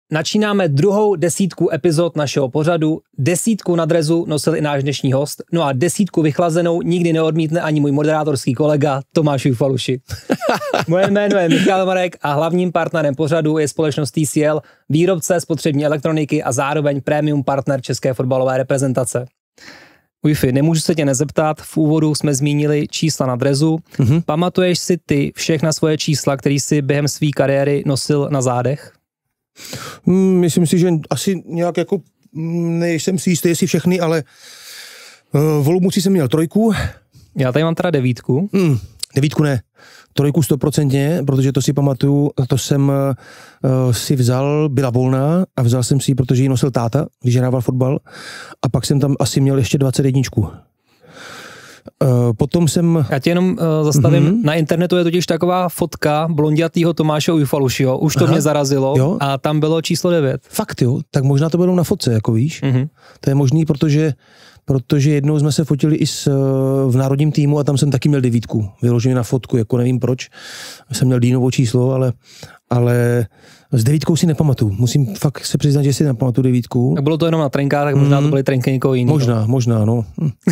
Načínáme druhou 10 epizod našeho pořadu. 10 na drezu nosil i náš dnešní host. No a 10 vychlazenou nikdy neodmítne ani můj moderátorský kolega Tomáš Ujfaluši. Moje jméno je Michal Marek a hlavním partnerem pořadu je společnost TCL, výrobce spotřební elektroniky a zároveň premium partner české fotbalové reprezentace. Ujfi, nemůžu se tě nezeptat, v úvodu jsme zmínili čísla na drezu. Pamatuješ si ty všechna svoje čísla, který jsi během své kariéry nosil na zádech? Myslím si, že asi nějak jako, nejsem si jistý, jestli všechny, ale v Olomouci jsem měl 3. Já tady mám teda 9. 9 ne. 3 100%, protože to si pamatuju, to jsem si vzal, byla volná a vzal jsem si ji, protože ji nosil táta, když hrával fotbal, a pak jsem tam asi měl ještě 21. Potom jsem... Já tě jenom zastavím, na internetu je totiž taková fotka blondětýho Tomáše Ujfalušiho, už to mě zarazilo, jo? A tam bylo číslo 9. Fakt jo, tak možná to bylo na fotce, jako víš. To je možný, protože jednou jsme se fotili i v národním týmu a tam jsem taky měl 9, vyloženě na fotku, jako nevím proč, jsem měl Dínovo číslo, ale s 9 si nepamatuju, musím fakt se přiznat, že si nepamatuju 9. Tak bylo to jenom na trenkách, tak možná to byly trenky někoho jiného. Možná, no.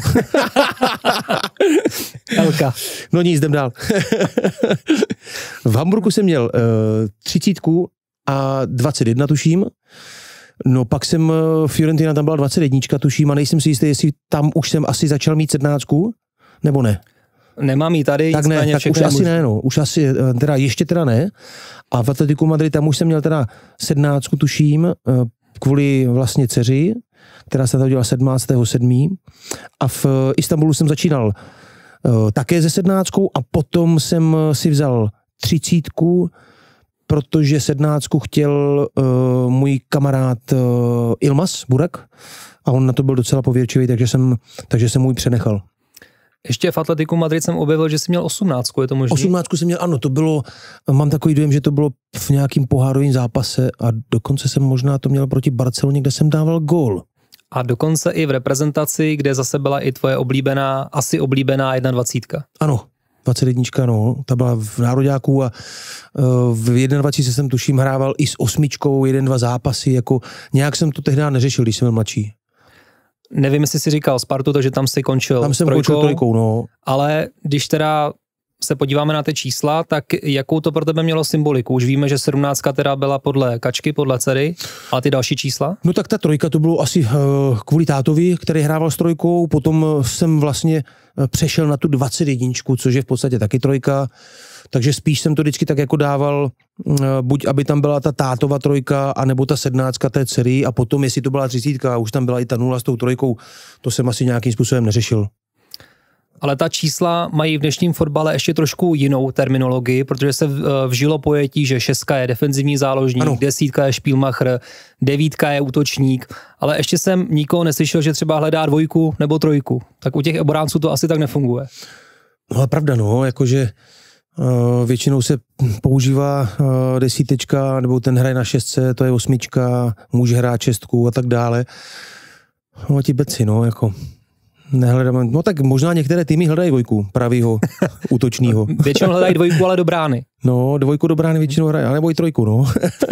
Elka. No nic, jdem dál. V Hamburgu jsem měl 30 a 21 tuším. No pak jsem, Fiorentina tam byla 21 tuším a nejsem si jistý, jestli tam už jsem asi začal mít 17, nebo ne. Nemám jí tady, tak ne, tak už asi ne, no. Už asi, teda ještě teda ne. A v Atletiku Madrid tam už jsem měl teda 17 tuším, kvůli vlastně dceři, která se narodila 17.7. A v Istanbulu jsem začínal také ze 17 a potom jsem si vzal 30, protože 17 chtěl můj kamarád Ilmas Burak a on na to byl docela pověrčivý, takže jsem můj přenechal. Ještě v Atletiku Madrid jsem objevil, že jsi měl 18, je to možné? 18 jsem měl, ano, to bylo, mám takový dojem, že to bylo v nějakým pohárovém zápase a dokonce jsem možná to měl proti Barceloně, kde jsem dával gól. A dokonce i v reprezentaci, kde zase byla i tvoje asi oblíbená 21. Ano, 21, no, ta byla v nároďáku a v 21 jsem tuším hrával i s 8, 1-2 zápasy, jako nějak jsem to tehdy neřešil, když jsem byl mladší. Nevím, jestli jsi říkal Spartu, takže tam si končil tam jsem končil 3, no. Ale když teda se podíváme na ty čísla, tak jakou to pro tebe mělo symboliku? Už víme, že 17 teda byla podle Kačky, podle dcery, ale ty další čísla? No tak ta 3 to bylo asi kvůli tátovi, který hrával s 3, potom jsem vlastně přešel na tu 21, což je v podstatě taky 3, takže spíš jsem to vždycky tak jako dával, buď aby tam byla ta tátova 3, anebo ta 17 té dcery a potom, jestli to byla 30 a už tam byla i ta 0 s tou 3, to jsem asi nějakým způsobem neřešil. Ale ta čísla mají v dnešním fotbale ještě trošku jinou terminologii, protože se vžilo pojetí, že 6 je defenzivní záložník, ano. 10 je špílmacher, 9 je útočník, ale ještě jsem nikoho neslyšel, že třeba hledá 2 nebo 3. Tak u těch obránců to asi tak nefunguje. No a pravda, no, jakože většinou se používá 10, nebo ten hraje na 6, to je 8, může hrát 6 a tak dále. No a ti beci, no, jako... Nehledáme, no tak možná některé týmy hledají 2 pravýho útočního. Většinou hledají 2, ale do brány. No, 2 do brány většinou hrají, ale nebo i 3, no.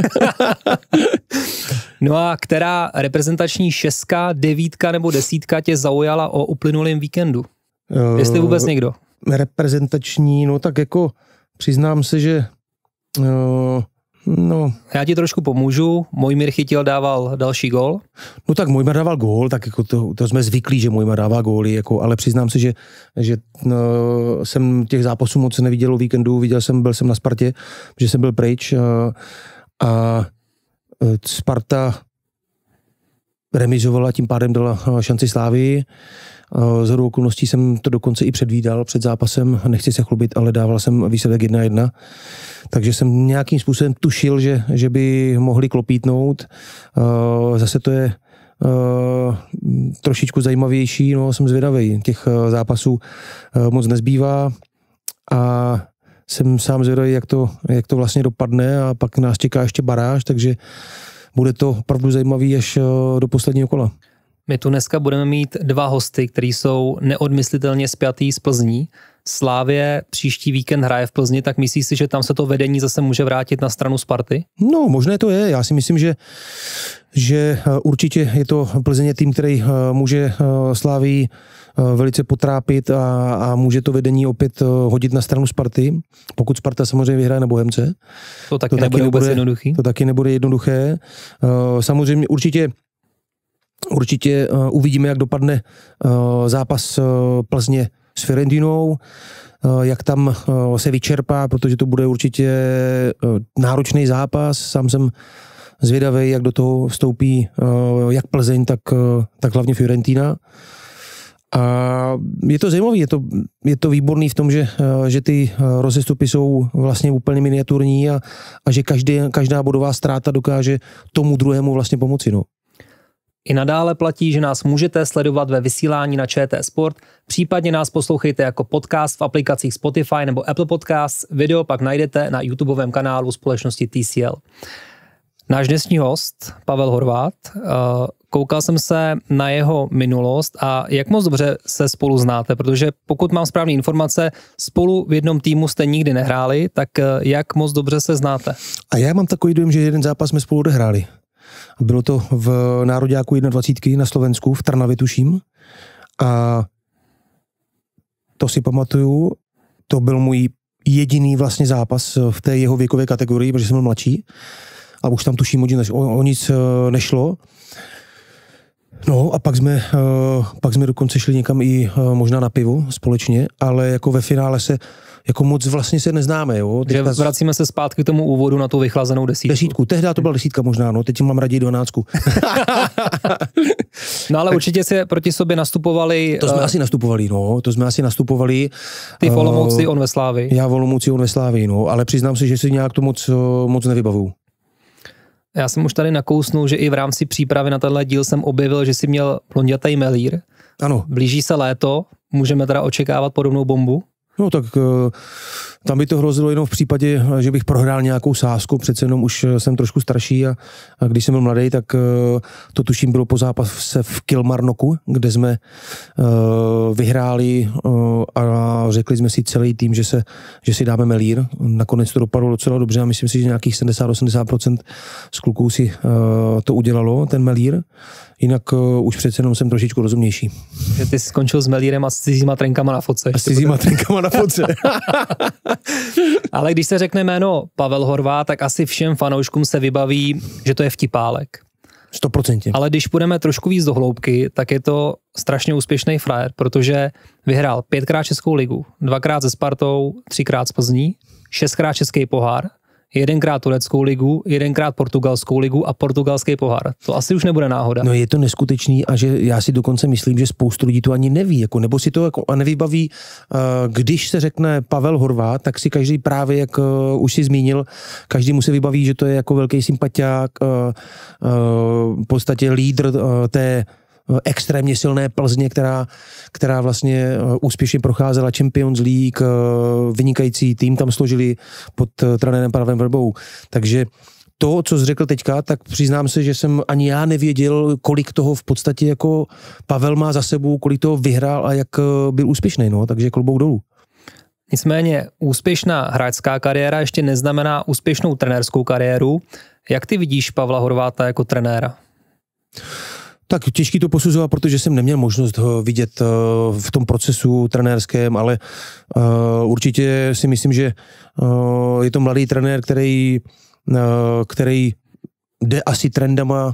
No a která reprezentační 6, 9 nebo 10 tě zaujala o uplynulém víkendu? Jestli vůbec někdo? Reprezentační, no tak jako přiznám se, že no. Já ti trošku pomůžu. Mojmír Chytil dával další gól. No tak Mojmír dával gól, tak jako to jsme zvyklí, že Mojmír dává góly, jako, ale přiznám se, že jsem těch zápasů moc neviděl o víkendu, byl jsem na Spartě, že jsem byl pryč a Sparta remizovala, tím pádem dala šanci Slávii. Shodou okolností jsem to dokonce i předvídal před zápasem, nechci se chlubit, ale dával jsem výsledek 1-1. Takže jsem nějakým způsobem tušil, že by mohli klopítnout. Zase to je trošičku zajímavější, no jsem zvědavej. Těch zápasů moc nezbývá a jsem sám zvědavý, jak to vlastně dopadne a pak nás čeká ještě baráž, takže bude to opravdu zajímavý až do posledního kola. My tu dneska budeme mít 2 hosty, kteří jsou neodmyslitelně spjatý s Plzní. Slávě příští víkend hraje v Plzni, tak myslíš si, že tam se to vedení zase může vrátit na stranu Sparty? No, možné to je. Já si myslím, že určitě je to Plzeň tým, který může Slávii velice potrápit a může to vedení opět hodit na stranu Sparty, pokud Sparta samozřejmě vyhraje na Bohemce. To taky nebude vůbec jednoduchý. To taky nebude jednoduché. Samozřejmě určitě uvidíme, jak dopadne zápas Plzně s Fiorentinou, jak tam se vyčerpá, protože to bude určitě náročný zápas. Sám jsem zvědavý, jak do toho vstoupí jak Plzeň, tak hlavně Fiorentina. A je to zajímavé, je to výborný v tom, že ty rozestupy jsou vlastně úplně miniaturní a že každá bodová ztráta dokáže tomu druhému vlastně pomoci. No. I nadále platí, že nás můžete sledovat ve vysílání na ČT Sport, případně nás poslouchejte jako podcast v aplikacích Spotify nebo Apple Podcasts, video pak najdete na YouTubeovém kanálu společnosti TCL. Náš dnešní host, Pavel Horváth, koukal jsem se na jeho minulost a jak moc dobře se spolu znáte, protože pokud mám správné informace, spolu v jednom týmu jste nikdy nehráli, tak jak moc dobře se znáte? A já mám takový dojem, že jeden zápas jsme spolu odehráli. Bylo to v nároďáku 21 na Slovensku, v Trnavě tuším. A to si pamatuju, to byl můj jediný vlastně zápas v té jeho věkové kategorii, protože jsem byl mladší. A už tam tuším, o nic nešlo. No a pak jsme dokonce šli někam i možná na pivo společně, ale jako ve finále se jako moc vlastně se neznáme. Jo. Vracíme se zpátky k tomu úvodu na tu vychlazenou desítku. Tehdy to byla 10 možná, no, teď mám raději 12. No ale určitě se proti sobě nastupovali. To jsme asi nastupovali. Ty v Olomouci, on ve Slávii. Já v Olomouci, on ve Slávii, no, ale přiznám se, že si nějak to moc nevybavuju. Já jsem už tady nakousnul, že i v rámci přípravy na tenhle díl jsem objevil, že jsi měl blondětej melír. Ano. Blíží se léto, můžeme teda očekávat podobnou bombu? No tak tam by to hrozilo jenom v případě, že bych prohrál nějakou sázku, přece jenom už jsem trošku starší a když jsem byl mladý, tak to tuším bylo po zápase v Kilmarnocku, kde jsme vyhráli a řekli jsme si celý tým, že si dáme melír. Nakonec to dopadlo docela dobře a myslím si, že nějakých 70-80% z kluků si to udělalo, ten melír. Jinak už přece jenom jsem trošičku rozumnější. Že ty jsi skončil s melírem a s cizíma trenkama na fotce. A s cizíma trenkama na fotce. Ale když se řekne jméno Pavel Horváth, tak asi všem fanouškům se vybaví, že to je vtipálek. 100%. Ale když půjdeme trošku víc do hloubky, tak je to strašně úspěšný frajer, protože vyhrál 5krát Českou ligu, 2krát se Spartou, 3krát s Plzní, 6krát Český pohár, 1krát Tureckou ligu, 1krát Portugalskou ligu a portugalský pohár. To asi už nebude náhoda. No je to neskutečný a že já si dokonce myslím, že spoustu lidí to ani neví, jako, nebo si to jako nevybaví. Když se řekne Pavel Horváth, tak si každý právě, jak už si zmínil, každý mu se vybaví, že to je jako velký sympatiák, v podstatě lídr té extrémně silné Plzně, která vlastně úspěšně procházela Champions League, vynikající tým tam složili pod trenérem Pavlem Vrbou. Takže to, co jsi řekl teďka, tak přiznám se, že jsem ani já nevěděl, kolik toho v podstatě jako Pavel má za sebou, kolik toho vyhrál a jak byl úspěšný, no, takže klobouk dolů. Nicméně úspěšná hráčská kariéra ještě neznamená úspěšnou trenérskou kariéru. Jak ty vidíš Pavla Horvátha jako trenéra? Tak těžký to posuzovat, protože jsem neměl možnost ho vidět v tom procesu trenérském, ale určitě si myslím, že je to mladý trenér, který jde asi trendama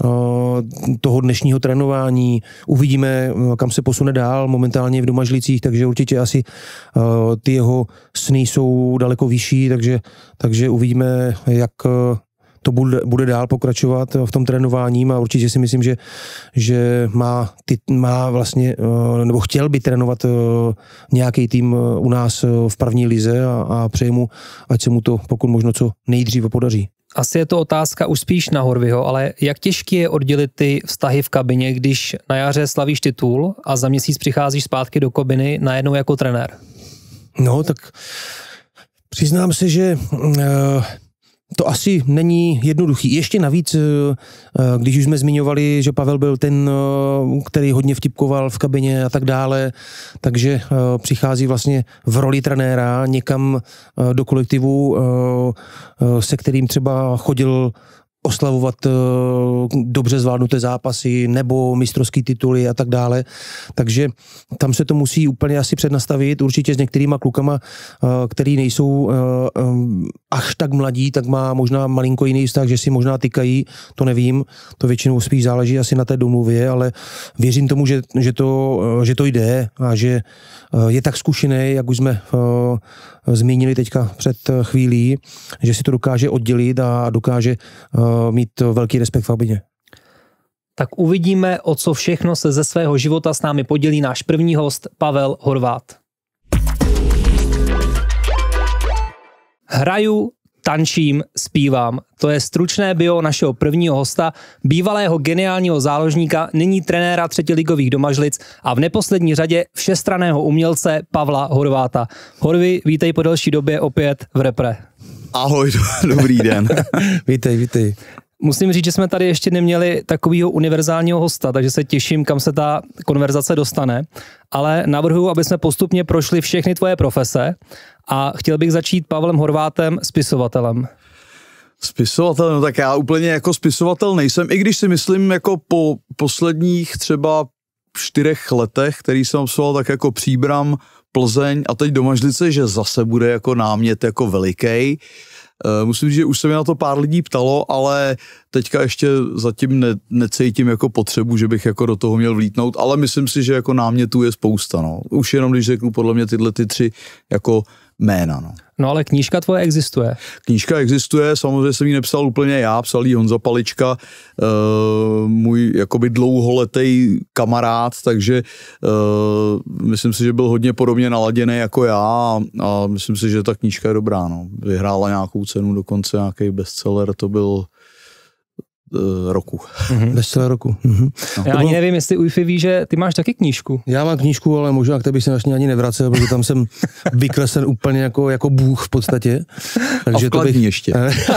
toho dnešního trénování. Uvidíme, kam se posune dál, momentálně v Domažlicích, takže určitě asi ty jeho sny jsou daleko vyšší, takže uvidíme, jak to bude dál pokračovat v tom trénováním a určitě si myslím, že má vlastně, nebo chtěl by trénovat nějaký tým u nás v první lize a přeji mu, ať se mu to pokud možno co nejdříve podaří. Asi je to otázka už spíš na Horvyho, ale jak těžké je oddělit ty vztahy v kabině, když na jaře slavíš titul a za měsíc přicházíš zpátky do kabiny najednou jako trenér? No, tak přiznám se, že to asi není jednoduchý. Ještě navíc, když už jsme zmiňovali, že Pavel byl ten, který hodně vtipkoval v kabině a tak dále, takže přichází vlastně v roli trenéra někam do kolektivu, se kterým třeba chodil oslavovat dobře zvládnuté zápasy nebo mistrovský tituly a tak dále. Takže tam se to musí úplně asi přednastavit. Určitě s některýma klukama, který nejsou až tak mladí, tak má možná malinko jiný vztah, že si možná tykají, to nevím. To většinou spíš záleží asi na té domluvě, ale věřím tomu, že to jde a že je tak zkušený, jak už jsme zmínili teďka před chvílí, že si to dokáže oddělit a dokáže mít velký respekt v kabině. Tak uvidíme, o co všechno se ze svého života s námi podělí náš první host Pavel Horváth. Hraju, tančím, zpívám. To je stručné bio našeho prvního hosta, bývalého geniálního záložníka, nyní trenéra třetiligových Domažlic a v neposlední řadě všestranného umělce Pavla Horvátha. Horvi, vítej po delší době opět v Repre. Ahoj, dobrý den. Vítej. Musím říct, že jsme tady ještě neměli takového univerzálního hosta, takže se těším, kam se ta konverzace dostane, ale navrhuji, aby jsme postupně prošli všechny tvoje profese a chtěl bych začít Pavlem Horváthem, spisovatelem. Spisovatel, no tak já úplně jako spisovatel nejsem, i když si myslím jako po posledních třeba 4 letech, který jsem absolvoval, tak jako Příbram, Plzeň a teď Domažlice, že zase bude jako námět jako veliký. Musím říct, že už se mi na to pár lidí ptalo, ale teďka ještě zatím necítím jako potřebu, že bych jako do toho měl vlítnout, ale myslím si, že jako námětů je spousta, no. Už jenom když řeknu podle mě tyhle 3 jako jména, no. No ale knížka tvoje existuje. Knížka existuje, samozřejmě jsem ji nepsal úplně já, psal ji Honza Palička, můj jakoby dlouholetý kamarád, takže myslím si, že byl hodně podobně naladěný jako já a myslím si, že ta knížka je dobrá, no. Vyhrála nějakou cenu, dokonce nějaký bestseller, to byl roku. Bestseller roku. Já ani nevím, jestli UEFI ví, že ty máš taky knížku. Já mám knížku, ale možná k tebe jsem ani nevracel, protože tam jsem vykreslen úplně jako bůh v podstatě. Takže a to bych ještě.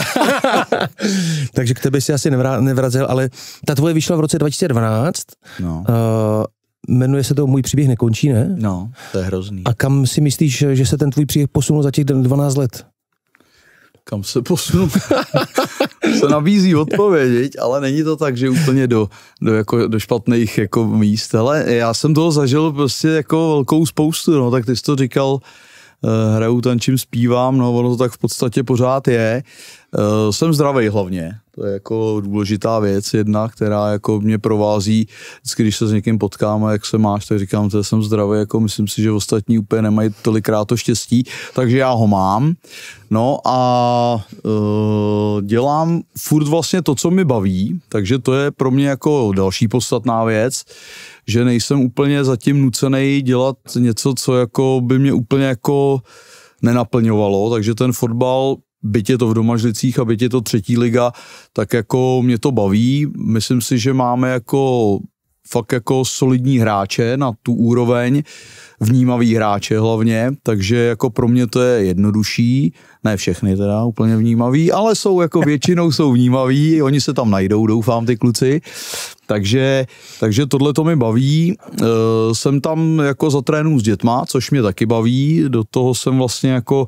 Takže k tebe si asi nevracel, ale ta tvoje vyšla v roce 2012. No. Jmenuje se to Můj příběh nekončí, ne? No, to je hrozný. A kam si myslíš, že se ten tvůj příběh posunul za těch 12 let? Kam se posunul? Se nabízí odpověď, ale není to tak, že úplně do špatných jako míst. Ale já jsem toho zažil prostě jako velkou spoustu, no, tak ty jsi to říkal, hraju, tančím, zpívám, no, ono to tak v podstatě pořád je. Jsem zdravej hlavně, to je jako důležitá věc jedna, která jako mě provází, vždycky, když se s někým potkáme, jak se máš, tak říkám, že jsem zdravý, jako myslím si, že ostatní úplně nemají tolikrát to štěstí, takže já ho mám. No a dělám furt vlastně to, co mi baví, takže to je pro mě jako další podstatná věc, že nejsem úplně zatím nucený dělat něco, co jako by mě úplně jako nenaplňovalo, takže ten fotbal, byť je to v Domažlicích a byť je to 3. liga, tak jako mě to baví. Myslím si, že máme jako fakt jako solidní hráče na tu úroveň, vnímavý hráče hlavně, takže jako pro mě to je jednodušší, ne všechny teda úplně vnímaví, ale jsou jako většinou jsou vnímaví, oni se tam najdou, doufám, ty kluci. Takže tohle to mi baví, jsem tam jako za trénu s dětma, což mě taky baví, do toho jsem vlastně jako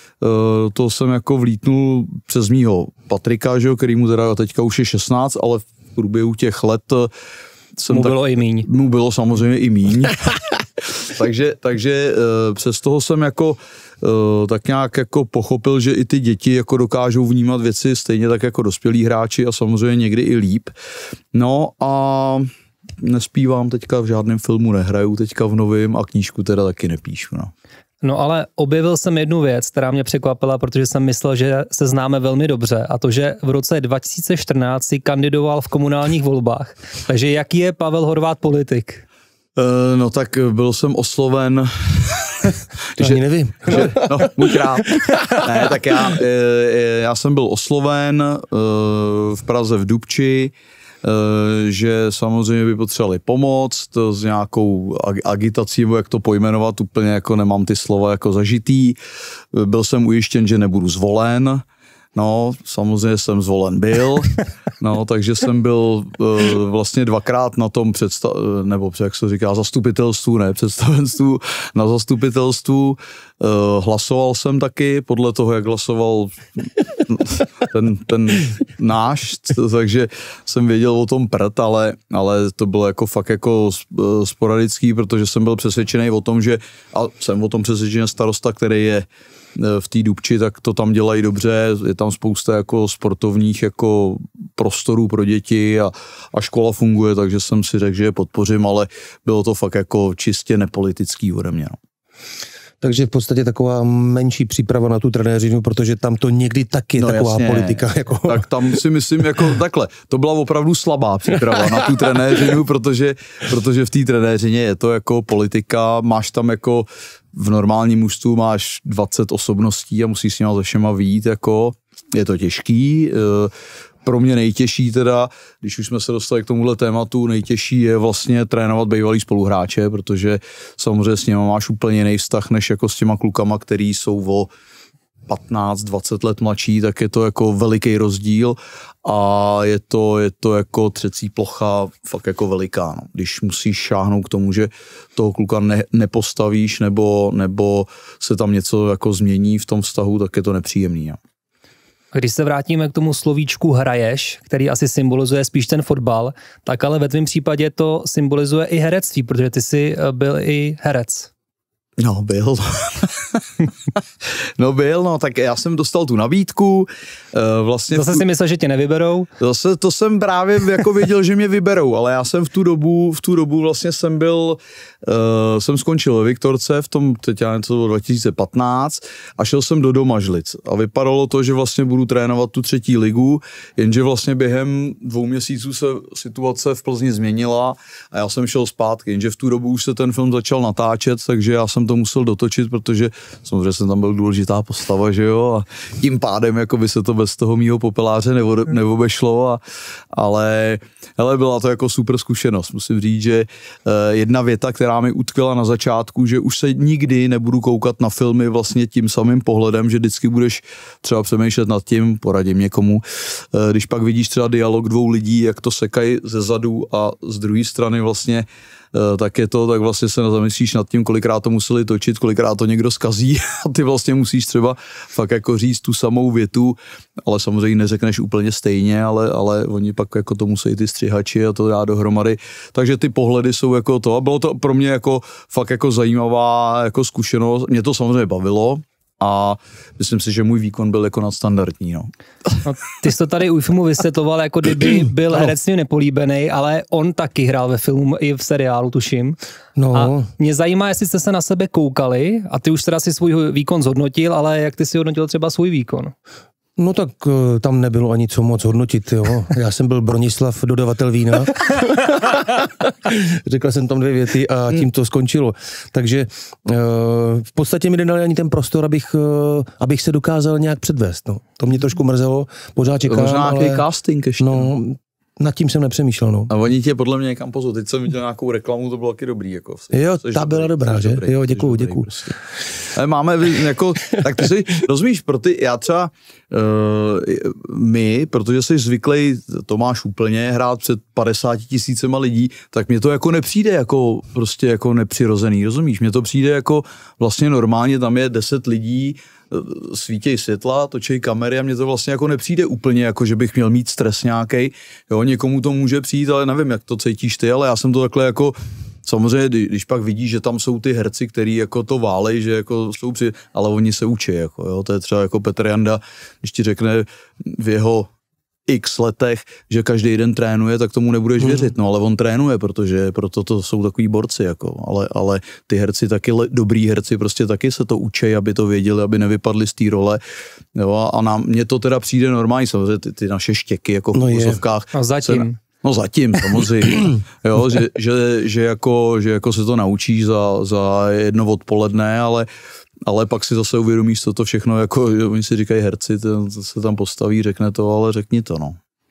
vlítnul přes mýho Patrika, že jo, kterýmu teda teďka už je 16, ale v průběhu těch let bylo i míň. Mu bylo samozřejmě i míň. takže přes toho jsem jako tak nějak jako pochopil, že i ty děti jako dokážou vnímat věci stejně tak jako dospělí hráči a samozřejmě někdy i líp. No a nespívám teďka v žádném filmu, nehraju teďka v novém a knížku teda taky nepíšu, no. No ale objevil jsem jednu věc, která mě překvapila, protože jsem myslel, že se známe velmi dobře, a to, že v roce 2014 si kandidoval v komunálních volbách. Takže jaký je Pavel Horváth politik? No tak byl jsem osloven... To ani nevím. No, buď rád. Ne, tak já jsem byl osloven v Praze v Dubči, že samozřejmě by potřebovali pomoc s nějakou agitací, nebo jak to pojmenovat, úplně jako nemám ty slova jako zažitý. Byl jsem ujištěn, že nebudu zvolen, No, samozřejmě jsem zvolen byl, no, takže jsem byl vlastně dvakrát na tom nebo jak se říká, zastupitelstvu, ne představenstvu, na zastupitelstvu. Hlasoval jsem taky podle toho, jak hlasoval ten náš, takže jsem věděl o tom prd, ale to bylo jako fakt jako sporadický, protože jsem byl přesvědčený o tom, že, a jsem o tom přesvědčený starosta, který je v té Dubči, tak to tam dělají dobře, je tam spousta jako sportovních jako prostorů pro děti a škola funguje, takže jsem si řekl, že je podpořím, ale bylo to fakt jako čistě nepolitický ode mě. No. Takže v podstatě taková menší příprava na tu trenéřinu, protože tam to někdy taky je taková jasně, politika. Jako... Tak tam si myslím, jako takhle, to byla opravdu slabá příprava na tu trenéřinu, protože v té trenéřině je to jako politika, máš tam jako v normálním mužstvu máš 20 osobností a musíš s nima ze všema vyjít, jako je to těžký. Pro mě nejtěžší teda, když už jsme se dostali k tomuhle tématu, nejtěžší je vlastně trénovat bývalý spoluhráče, protože samozřejmě s nimi máš úplně jiný vztah, než jako s těma klukama, který jsou o 15-20 let mladší, tak je to jako veliký rozdíl a je to jako třecí plocha fakt jako veliká. No. Když musíš šáhnout k tomu, že toho kluka nepostavíš nebo se tam něco jako změní v tom vztahu, tak je to nepříjemný. No. Když se vrátíme k tomu slovíčku hraješ, který asi symbolizuje spíš ten fotbal, tak ale ve tvém případě to symbolizuje i herectví, protože ty jsi byl i herec. No, byl. Tak já jsem dostal tu nabídku. Vlastně zase si myslel, že tě nevyberou? Zase to jsem právě jako věděl, že mě vyberou, ale já jsem v tu dobu vlastně jsem skončil ve Viktorce teď já něco bylo 2015 a šel jsem do Domažlic a vypadalo to, že vlastně budu trénovat tu 3. ligu, jenže vlastně během 2 měsíců se situace v Plzni změnila a já jsem šel zpátky, jenže v tu dobu už se ten film začal natáčet, takže já jsem to musel dotočit, protože samozřejmě jsem tam byl důležitá postava, že jo, a tím pádem jako by se to bez toho mýho popeláře neobešlo, ale byla to jako super zkušenost. Musím říct, že jedna věta, která mi utkvěla na začátku, že už se nikdy nebudu koukat na filmy vlastně tím samým pohledem, že vždycky budeš třeba přemýšlet nad tím, poradím někomu, když pak vidíš třeba dialog 2 lidí, jak to sekají ze zadu a z druhé strany vlastně tak vlastně se zamyslíš nad tím, kolikrát to museli točit, kolikrát to někdo zkazí a ty vlastně musíš třeba fakt jako říct tu samou větu, ale samozřejmě neřekneš úplně stejně, ale oni pak jako to musí ty střihači a to dá dohromady. Takže ty pohledy jsou jako to a bylo to pro mě jako fakt jako zajímavá jako zkušenost. Mě to samozřejmě bavilo a myslím si, že můj výkon byl jako nadstandardní. No, ty jsi to tady u filmu vysvětloval, jako kdyby byl herectví nepolíbený, ale on taky hrál ve filmu i v seriálu, tuším. No. A mě zajímá, jestli jste se na sebe koukali a ty už teda si svůj výkon zhodnotil, ale jak ty si hodnotil třeba svůj výkon? No tak tam nebylo ani co moc hodnotit, jo. Já jsem byl Bronislav, dodavatel vína. Řekl jsem tam 2 věty a tím to skončilo. Takže v podstatě mi nedali ani ten prostor, abych se dokázal nějak předvést. No. To mě trošku mrzelo, pořád čekám. Možná nějaký casting ještě. No, nad tím jsem nepřemýšlel, no. A oni tě podle mě někam pozvou. Teď jsem viděl nějakou reklamu, to bylo taky dobrý. Jako, jo, ta byla dobrá, že? Dobrý, jo, děkuju. Prostě. Ale máme jako, tak ty si rozumíš, já třeba my, protože jsi zvyklý, to máš úplně, hrát před 50 000 lidí, tak mně to jako nepřijde jako prostě jako nepřirozený, rozumíš? Mně to přijde jako vlastně normálně, tam je 10 lidí, svítěj světla, točej kamery a mně to vlastně jako nepřijde úplně jako, že bych měl mít stres nějaký. Jo, někomu to může přijít, ale nevím, jak to cítíš ty, ale já jsem to takhle jako samozřejmě, když pak vidíš, že tam jsou ty herci, který jako to válej, že jako jsou ale oni se učí, jako jo, to je třeba jako Petr Janda, když ti řekne v jeho x letech, že každý den trénuje, tak tomu nebudeš věřit, no ale on trénuje, protože proto to jsou takový borci, jako, ale ty herci taky, dobrý herci prostě taky se to učí, aby to věděli, aby nevypadli z té role, jo, a mně to teda přijde normální, samozřejmě ty naše štěky, jako v úvozovkách. A zatím. Zatím, samozřejmě, jo, že jako se to naučíš za jedno odpoledne, ale pak si zase uvědomíš, co to všechno, jako oni si říkají herci, to se tam postaví, řekne to, ale řekni to, no.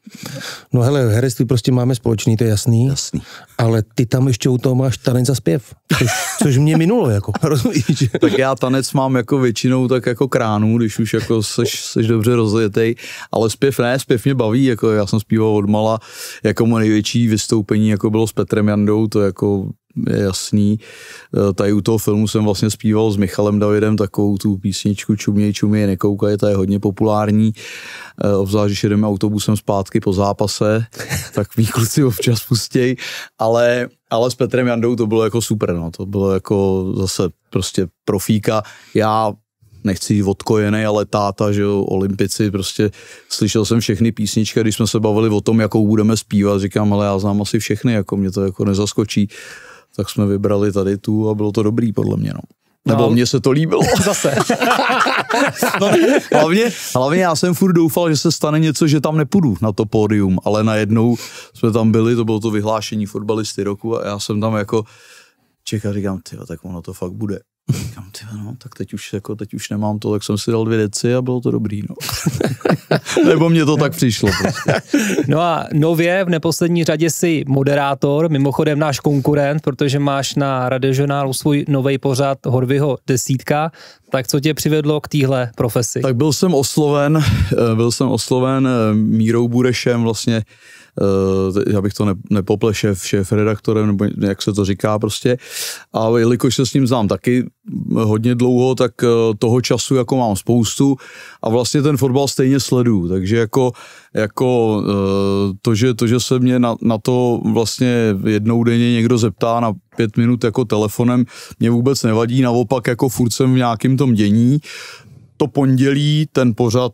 No hele, herectví prostě máme společný, to je jasný. Jasný. Ale ty tam ještě u toho máš tanec a zpěv, což mě minulo, jako, rozumíš? Tak já tanec mám jako většinou tak jako kránu, když už jako seš dobře rozjetej, ale zpěv mě baví, jako já jsem zpíval odmala, jako moje největší vystoupení jako bylo s Petrem Jandou, to jako je jasný. Tady u toho filmu jsem vlastně zpíval s Michalem Davidem takovou tu písničku Čuměj, nekoukaj, ta je hodně populární. Obzvlášť, když jedeme autobusem zpátky po zápase, tak mý kluci občas pustěj, ale s Petrem Jandou to bylo jako super, no. To bylo jako zase prostě profíka. Já nechci jít odkojenej, ale táta, že jo, olympici, prostě slyšel jsem všechny písničky, když jsme se bavili o tom, jakou budeme zpívat, říkám, ale já znám asi všechny, jako mě to jako nezaskočí, tak jsme vybrali tady tu a bylo to dobrý podle mě, no. Nebo mně se to líbilo. Zase. No, hlavně já jsem furt doufal, že se stane něco, že tam nepůjdu na to pódium, ale najednou jsme tam byli, to bylo to vyhlášení fotbalisty roku a já jsem tam jako čekal, říkám, tyjo, tak ono to fakt bude. Říkám, tyjo, no, tak teď už nemám to, tak jsem si dal 2 deci a bylo to dobrý, no. Nebo mně to tak přišlo prostě. No a nově v neposlední řadě si moderátor, mimochodem náš konkurent, protože máš na Radiožurnálu svůj nový pořad Horvyho desítka, tak co tě přivedlo k téhle profesi? Tak byl jsem osloven Mírou Burešem vlastně, já bych to nepopl, šéf redaktorem, nebo jak se to říká prostě. A jelikož se s ním znám taky hodně dlouho, tak toho času jako mám spoustu a vlastně ten fotbal stejně sleduju. Takže jako to, že se mě na to vlastně jednou denně někdo zeptá na 5 minut jako telefonem, mě vůbec nevadí, naopak jako furt jsem v nějakým tom dění. To pondělí, ten pořad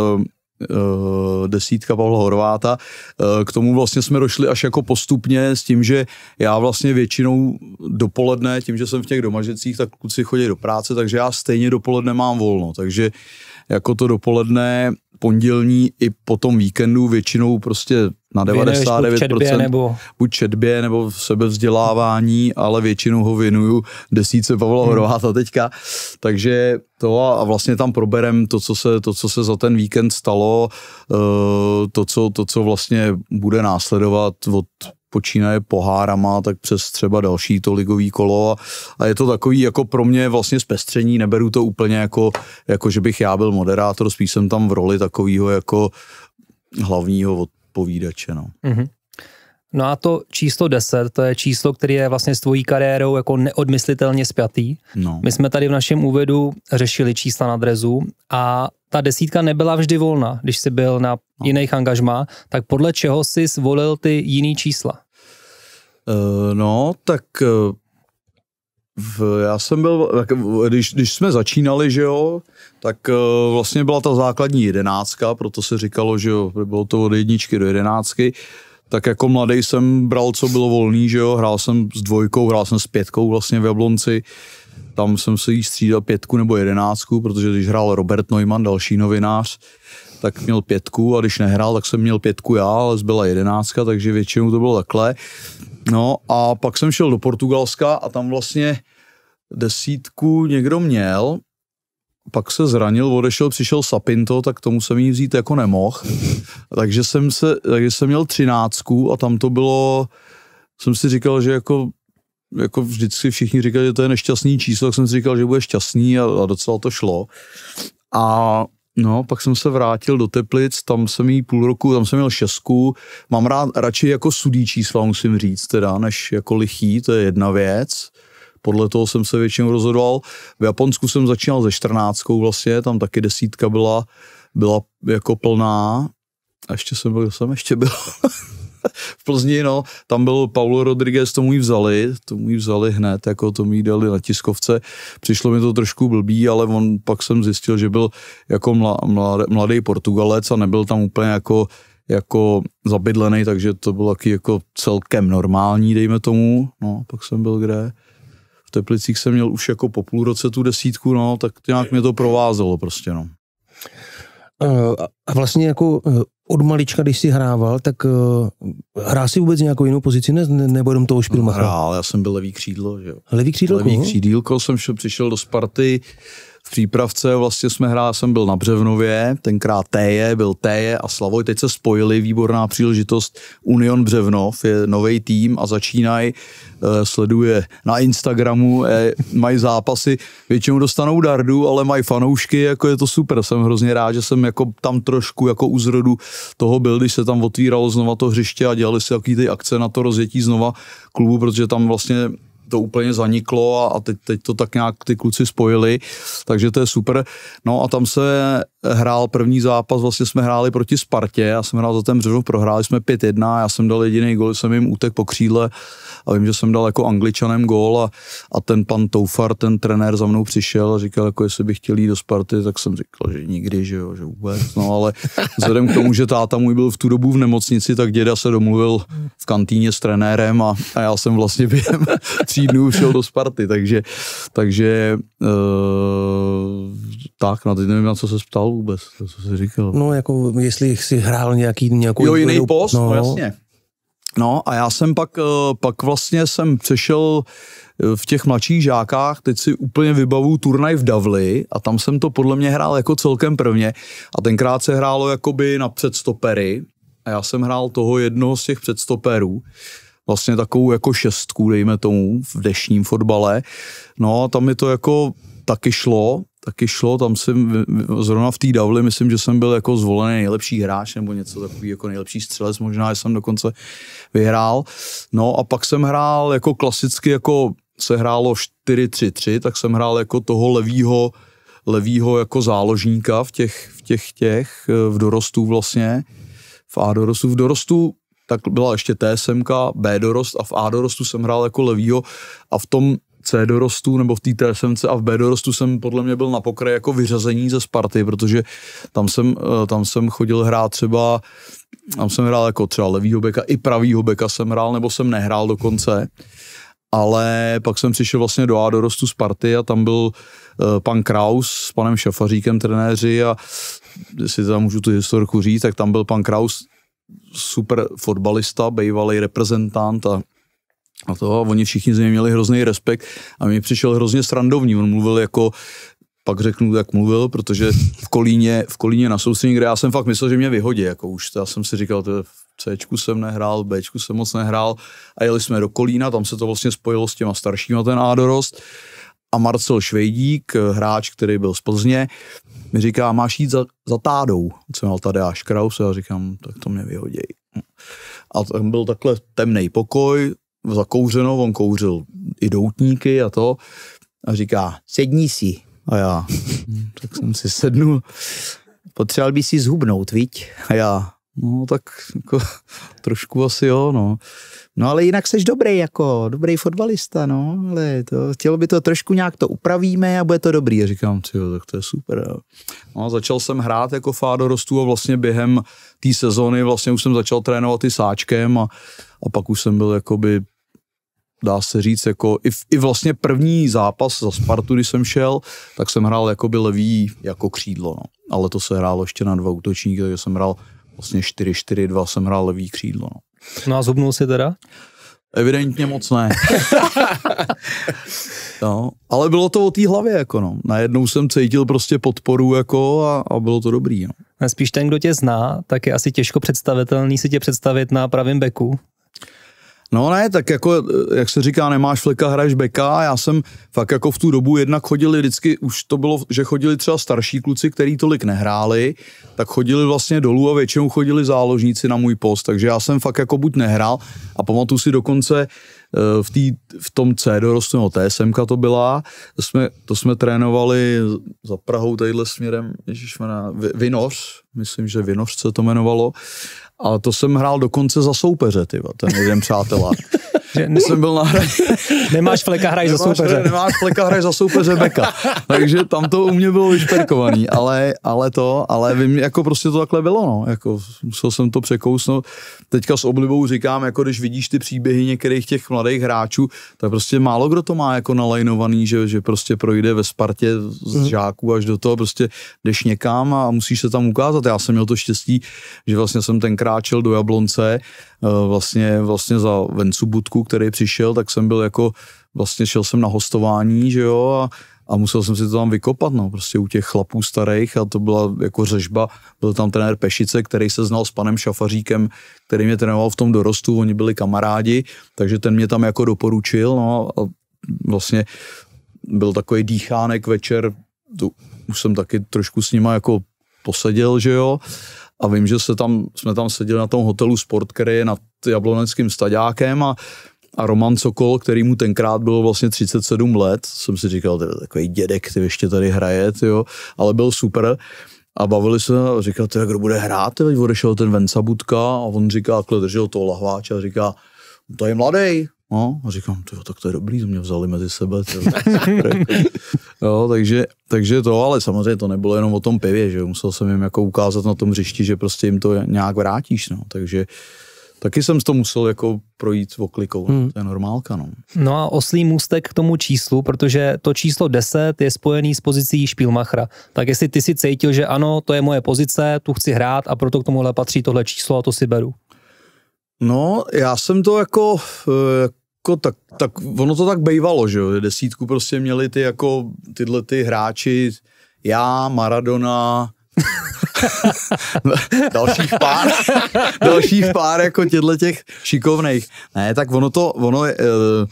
desítka Pavla Horváta, k tomu vlastně jsme došli až jako postupně s tím, že já vlastně většinou dopoledne, tím, že jsem v těch Domažlicích, tak kluci chodí do práce, takže já stejně dopoledne mám volno, takže jako to dopoledne pondělní i po tom víkendu většinou prostě na 99% buď četbě nebo v sebevzdělávání, ale většinou ho věnuju desítce Pavla Horváta teďka, takže to a vlastně tam proberem to, co se za ten víkend stalo, to, co vlastně bude následovat od počínaje pohárama, tak přes třeba další to ligový kolo a je to takový jako pro mě vlastně zpestření, neberu to úplně jako že bych já byl moderátor, spíš jsem tam v roli takovýho jako hlavního odpovídače, no. Mm-hmm. No a to číslo 10, to je číslo, které je vlastně s tvojí kariérou jako neodmyslitelně spjatý. No. My jsme tady v našem úvodu řešili čísla na drezu a ta desítka nebyla vždy volná, když jsi byl na jiných angažmá, tak podle čeho jsi zvolil ty jiný čísla? Já jsem byl, když jsme začínali, že jo, tak vlastně byla ta základní 11, proto se říkalo, že jo, bylo to od 1 do 11, tak jako mladý jsem bral, co bylo volný, že jo, hrál jsem s 2, hrál jsem s 5 vlastně v Jablonci, tam jsem si jí střídal 5 nebo 11, protože když hrál Robert Neumann, další novinář, tak měl 5 a když nehrál, tak jsem měl 5 já, ale zbyla 11, takže většinou to bylo takhle. No a pak jsem šel do Portugalska a tam vlastně 10 někdo měl, pak se zranil, odešel, přišel Sapinto, tak tomu jsem jí vzít jako nemohl. Takže jsem měl 13 a tam to bylo, jsem si říkal, že jako vždycky všichni říkali, že to je nešťastný číslo, tak jsem si říkal, že bude šťastný a docela to šlo. A no, pak jsem se vrátil do Teplic, tam jsem jí půl roku, tam jsem měl 6. Mám radši jako sudý čísla, musím říct, teda, než jako lichý, to je jedna věc. Podle toho jsem se většinou rozhodoval. V Japonsku jsem začínal se 14 vlastně, tam taky 10 byla jako plná. A ještě jsem byl v Plzni, no, tam byl Paulo Rodriguez, to mu ji vzali hned, jako to mi dali na tiskovce. Přišlo mi to trošku blbý, ale pak jsem zjistil, že byl jako mladý Portugalec a nebyl tam úplně jako zabydlený, takže to bylo taky jako celkem normální, dejme tomu. No, pak jsem byl kde? V Teplicích jsem měl už jako po půl roce tu 10, no, tak nějak mě to provázelo prostě, no. A vlastně jako od malička, když jsi hrával, tak hrál jsi vůbec nějakou jinou pozici, nebo jenom toho Špilmacha? Hrál, já jsem byl levý křídlo, že jo. Levý křídlo? Levý křídílko, přišel do Sparty v přípravce vlastně jsme hráli, jsem byl na Břevnově, tenkrát byl Téje a Slavoj, teď se spojili, výborná příležitost, Union Břevnov je nový tým a začínají, sleduje na Instagramu, mají zápasy, většinou dostanou dardu, ale mají fanoušky, jako je to super, jsem hrozně rád, že jsem jako tam trošku jako u zrodu toho byl, když se tam otvíralo znova to hřiště a dělali si takový ty akce na to rozjetí znova klubu, protože tam vlastně to úplně zaniklo a teď to tak nějak ty kluci spojili, takže to je super. No a tam se hrál první zápas, vlastně jsme hráli proti Spartě, já jsem hrál za ten Břevnov, prohráli jsme 5-1, já jsem dal jediný gól, jsem jim utek po křídle a vím, že jsem dal jako Angličanem gól a ten pan Toufar, ten trenér za mnou přišel a říkal, jako jestli bych chtěl jít do Sparty, tak jsem říkal, že nikdy, že jo, že vůbec, no ale vzhledem k tomu, že táta můj byl v tu dobu v nemocnici, tak děda se domluvil v kantýně s trenérem a já jsem vlastně během 3 dnů šel do Sparty, takže tak, no teď nevím, na co se ptal vůbec, to, co jsi říkal. No jako, jestli jsi hrál nějakou... Jo, jiný post, no jasně. No a já jsem pak vlastně jsem přešel v těch mladších žákách, teď si úplně vybavuju turnaj v Davli a tam jsem to podle mě hrál jako celkem prvně a tenkrát se hrálo jakoby na předstopery a já jsem hrál toho jednoho z těch předstoperů, vlastně takovou jako 6, dejme tomu, v dešním fotbale. No a tam mi to jako taky šlo, tam jsem zrovna v té Davli, myslím, že jsem byl jako zvolený nejlepší hráč nebo něco takový jako nejlepší střelec, možná jsem dokonce vyhrál. No a pak jsem hrál jako klasicky, jako se hrálo 4-3-3, tak jsem hrál jako toho levýho jako záložníka v dorostu vlastně, v A dorostu, v dorostu tak byla ještě TSMka, B dorost a v A dorostu jsem hrál jako levýho a v tom C dorostu nebo v té TSMce a v B dorostu jsem podle mě byl na pokraji jako vyřazení ze Sparty, protože tam jsem chodil hrát třeba, tam jsem hrál jako třeba levýho beka, i pravýho beka jsem hrál, nebo jsem nehrál dokonce, ale pak jsem přišel vlastně do A dorostu Sparty a tam byl pan Kraus s panem Šafaříkem trenéři a jestli tam můžu tu historiku říct, tak tam byl pan Kraus super fotbalista, bývalý reprezentant a oni všichni z něj měli hrozný respekt a mi přišel hrozně srandovní, on mluvil jako, pak řeknu, jak mluvil, protože v Kolíně na soustředění, kde já jsem fakt myslel, že mě vyhodí, jako už, já jsem si říkal, v Cčku jsem nehrál, Bčku jsem moc nehrál a jeli jsme do Kolína, tam se to vlastně spojilo s těma staršíma ten A dorost a Marcel Švejdík, hráč, který byl z Plzně, mi říká, máš jít za Tádou, jsem měl Tadeáš Kraus a já říkám, tak to mě vyhoděj. A tam byl takhle temnej pokoj, zakouřeno, on kouřil i doutníky a to a říká, sedni si. A já, tak jsem si sednul, potřeboval by si zhubnout, viď? A já, no tak jako, trošku asi jo, no. No ale jinak seš dobrý fotbalista, no, ale chtělo by to trošku nějak to upravíme a bude to dobrý. A říkám, tak to je super. Jo. No a začal jsem hrát jako v A dorostu a vlastně během té sezóny vlastně už jsem začal trénovat i sáčkem a pak už jsem byl jakoby, dá se říct, jako i vlastně první zápas za Spartu, když jsem šel, tak jsem hrál jakoby levý jako křídlo, no. Ale to se hrálo ještě na 2 útočníky, takže jsem hrál vlastně 4-4-2, jsem hrál levý křídlo, no. No a zhubnul si teda? Evidentně moc ne. No, ale bylo to o té hlavě, jako no. Najednou jsem cítil prostě podporu, jako a bylo to dobrý, no. Spíš ten, kdo tě zná, tak je asi těžko představitelný si tě představit na pravém beku. No ne, tak jako, jak se říká, nemáš fleka, hraješ beka. Já jsem fakt jako v tu dobu jednak chodili vždycky, už to bylo, že chodili třeba starší kluci, který tolik nehráli, tak chodili vlastně dolů a většinou chodili záložníci na můj post, takže já jsem fakt jako buď nehrál a pamatuju si dokonce v tom C dorostu, no TSMka to byla, to jsme trénovali za Prahou tadyhle směrem, Vinoř, myslím, že Vinoř se to jmenovalo, ale to jsem hrál dokonce za soupeře, ten jeden přátelák. Jsem byl na hraní. Nemáš fleka, hraj za soupeře. Nemáš fleka, hraj za soupeře beka. Takže tam to u mě bylo vyšperkovaný, ale vím, jako prostě to takhle bylo, no. Jako musel jsem to překousnout. Teďka s oblibou říkám, jako když vidíš ty příběhy některých těch mladých hráčů, tak prostě málo kdo to má jako nalajnovaný, že prostě projde ve Spartě z žáků až do toho, prostě jdeš někam a musíš se tam ukázat. Já jsem měl to štěstí, že vlastně jsem tenkrát šel do Jablonce, vlastně za Vencu Budku, Petru, který přišel, tak jsem byl jako, vlastně šel jsem na hostování, že jo, a musel jsem si to tam vykopat, no, prostě u těch chlapů starých a to byla jako řežba, byl tam trenér Pešice, který se znal s panem Šafaříkem, který mě trénoval v tom dorostu, oni byli kamarádi, takže ten mě tam jako doporučil, no a vlastně byl takový dýchánek večer, to už jsem taky trošku s nima jako poseděl, že jo, a vím, že jsme tam seděli na tom hotelu Sport, který je nad Jabloneckým staďákem a Roman Sokol, který mu tenkrát bylo vlastně 37 let, jsem si říkal, takový dědek, ty ještě tady hraje, jo, ale byl super a bavili se a říkal, kdo bude hrát, odešel ten Venca Budka a on říká, držel toho lahváče a říká, to je mladý. No, a říkám, tak to je dobrý, to mě vzali mezi sebe. Jo, takže to, ale samozřejmě to nebylo jenom o tom pivě, že musel jsem jim jako ukázat na tom hřišti, že prostě jim to nějak vrátíš, no, takže taky jsem to musel jako projít oklikou, to je normálka, no. No a oslý můstek k tomu číslu, protože to číslo 10 je spojený s pozicí Špílmachra. Tak jestli ty si cítil, že ano, to je moje pozice, tu chci hrát a proto k tomuhle patří tohle číslo a to si beru. No, já jsem to jako tak ono to tak bejvalo, že jo, 10 prostě měli ty jako tyhle ty hráči, já, Maradona, dalších pár jako těch šikovných. Ne, tak ono je,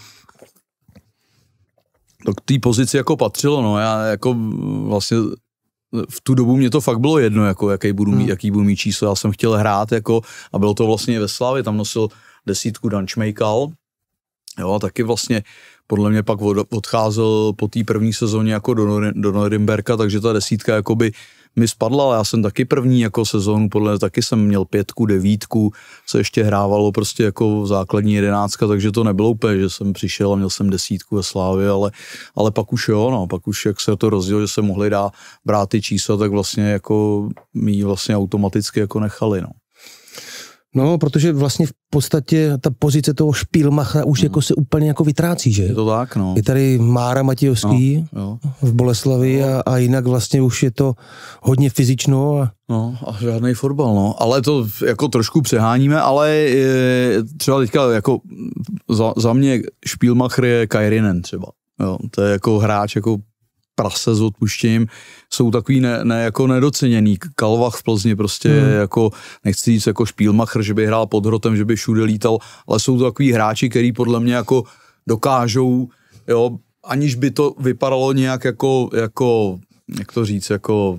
to k té pozici jako patřilo, no, já jako vlastně v tu dobu mě to fakt bylo jedno, jako jaký budu mít číslo, já jsem chtěl hrát, jako, a bylo to vlastně ve Slavii, tam nosil 10 Dan Šmejkal, jo, a taky vlastně podle mě pak odcházel po té první sezóně jako do Norimberka, takže ta 10 jakoby mi spadla, ale já jsem taky první jako sezónu, podle mě taky jsem měl 5, 9, se ještě hrávalo prostě jako základní 11, takže to nebylo úplně, že jsem přišel a měl jsem 10 ve Slávě, ale pak už jo, no, pak už jak se to rozdělilo, že se mohli brát ty čísla, tak vlastně jako mi vlastně automaticky jako nechali, no. No, protože vlastně v podstatě ta pozice toho Špílmachra už jako se úplně jako vytrácí, že? Je to tak, no. Je tady Mára Matějovský v Boleslavi a jinak vlastně už je to hodně fyzično. No a žádnej fotbal, no. Ale to jako trošku přeháníme, ale třeba teďka jako za mě Špílmachr je Kairinen třeba. Jo, to je jako hráč, jako prase s odpuštěním, jsou takový jako nedoceněný. Kalvach v Plzni prostě jako, nechci říct jako Špílmachr, že by hrál pod hrotem, že by všude lítal, ale jsou to takový hráči, který podle mě jako dokážou, jo, aniž by to vypadalo nějak jako jak to říct, jako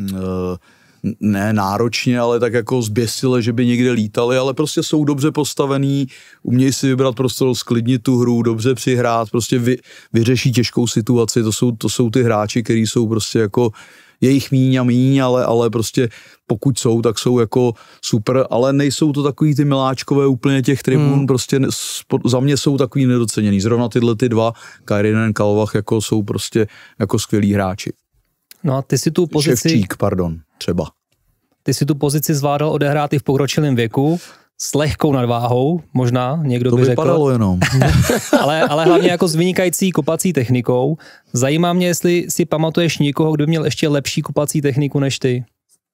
ne náročně, ale tak jako zběsile, že by někde lítali, ale prostě jsou dobře postavený, umějí si vybrat prostor, sklidnit tu hru, dobře přihrát, prostě vyřeší těžkou situaci, to jsou ty hráči, kteří jsou prostě jako jejich míň a míň, ale prostě pokud jsou, tak jsou jako super, ale nejsou to takový ty miláčkové úplně těch tribun, prostě za mě jsou takový nedoceněný. Zrovna tyhle ty dva, Kairinen, Kalvach, jako jsou prostě jako skvělí hráči. No a ty si tu pozici... Ševčík, pardon, třeba. Ty si tu pozici zvládal odehrát i v pokročilém věku, s lehkou nadváhou, možná někdo by řekl. To vypadalo jenom. ale hlavně jako s vynikající kopací technikou. Zajímá mě, jestli si pamatuješ někoho, kdo měl ještě lepší kopací techniku než ty.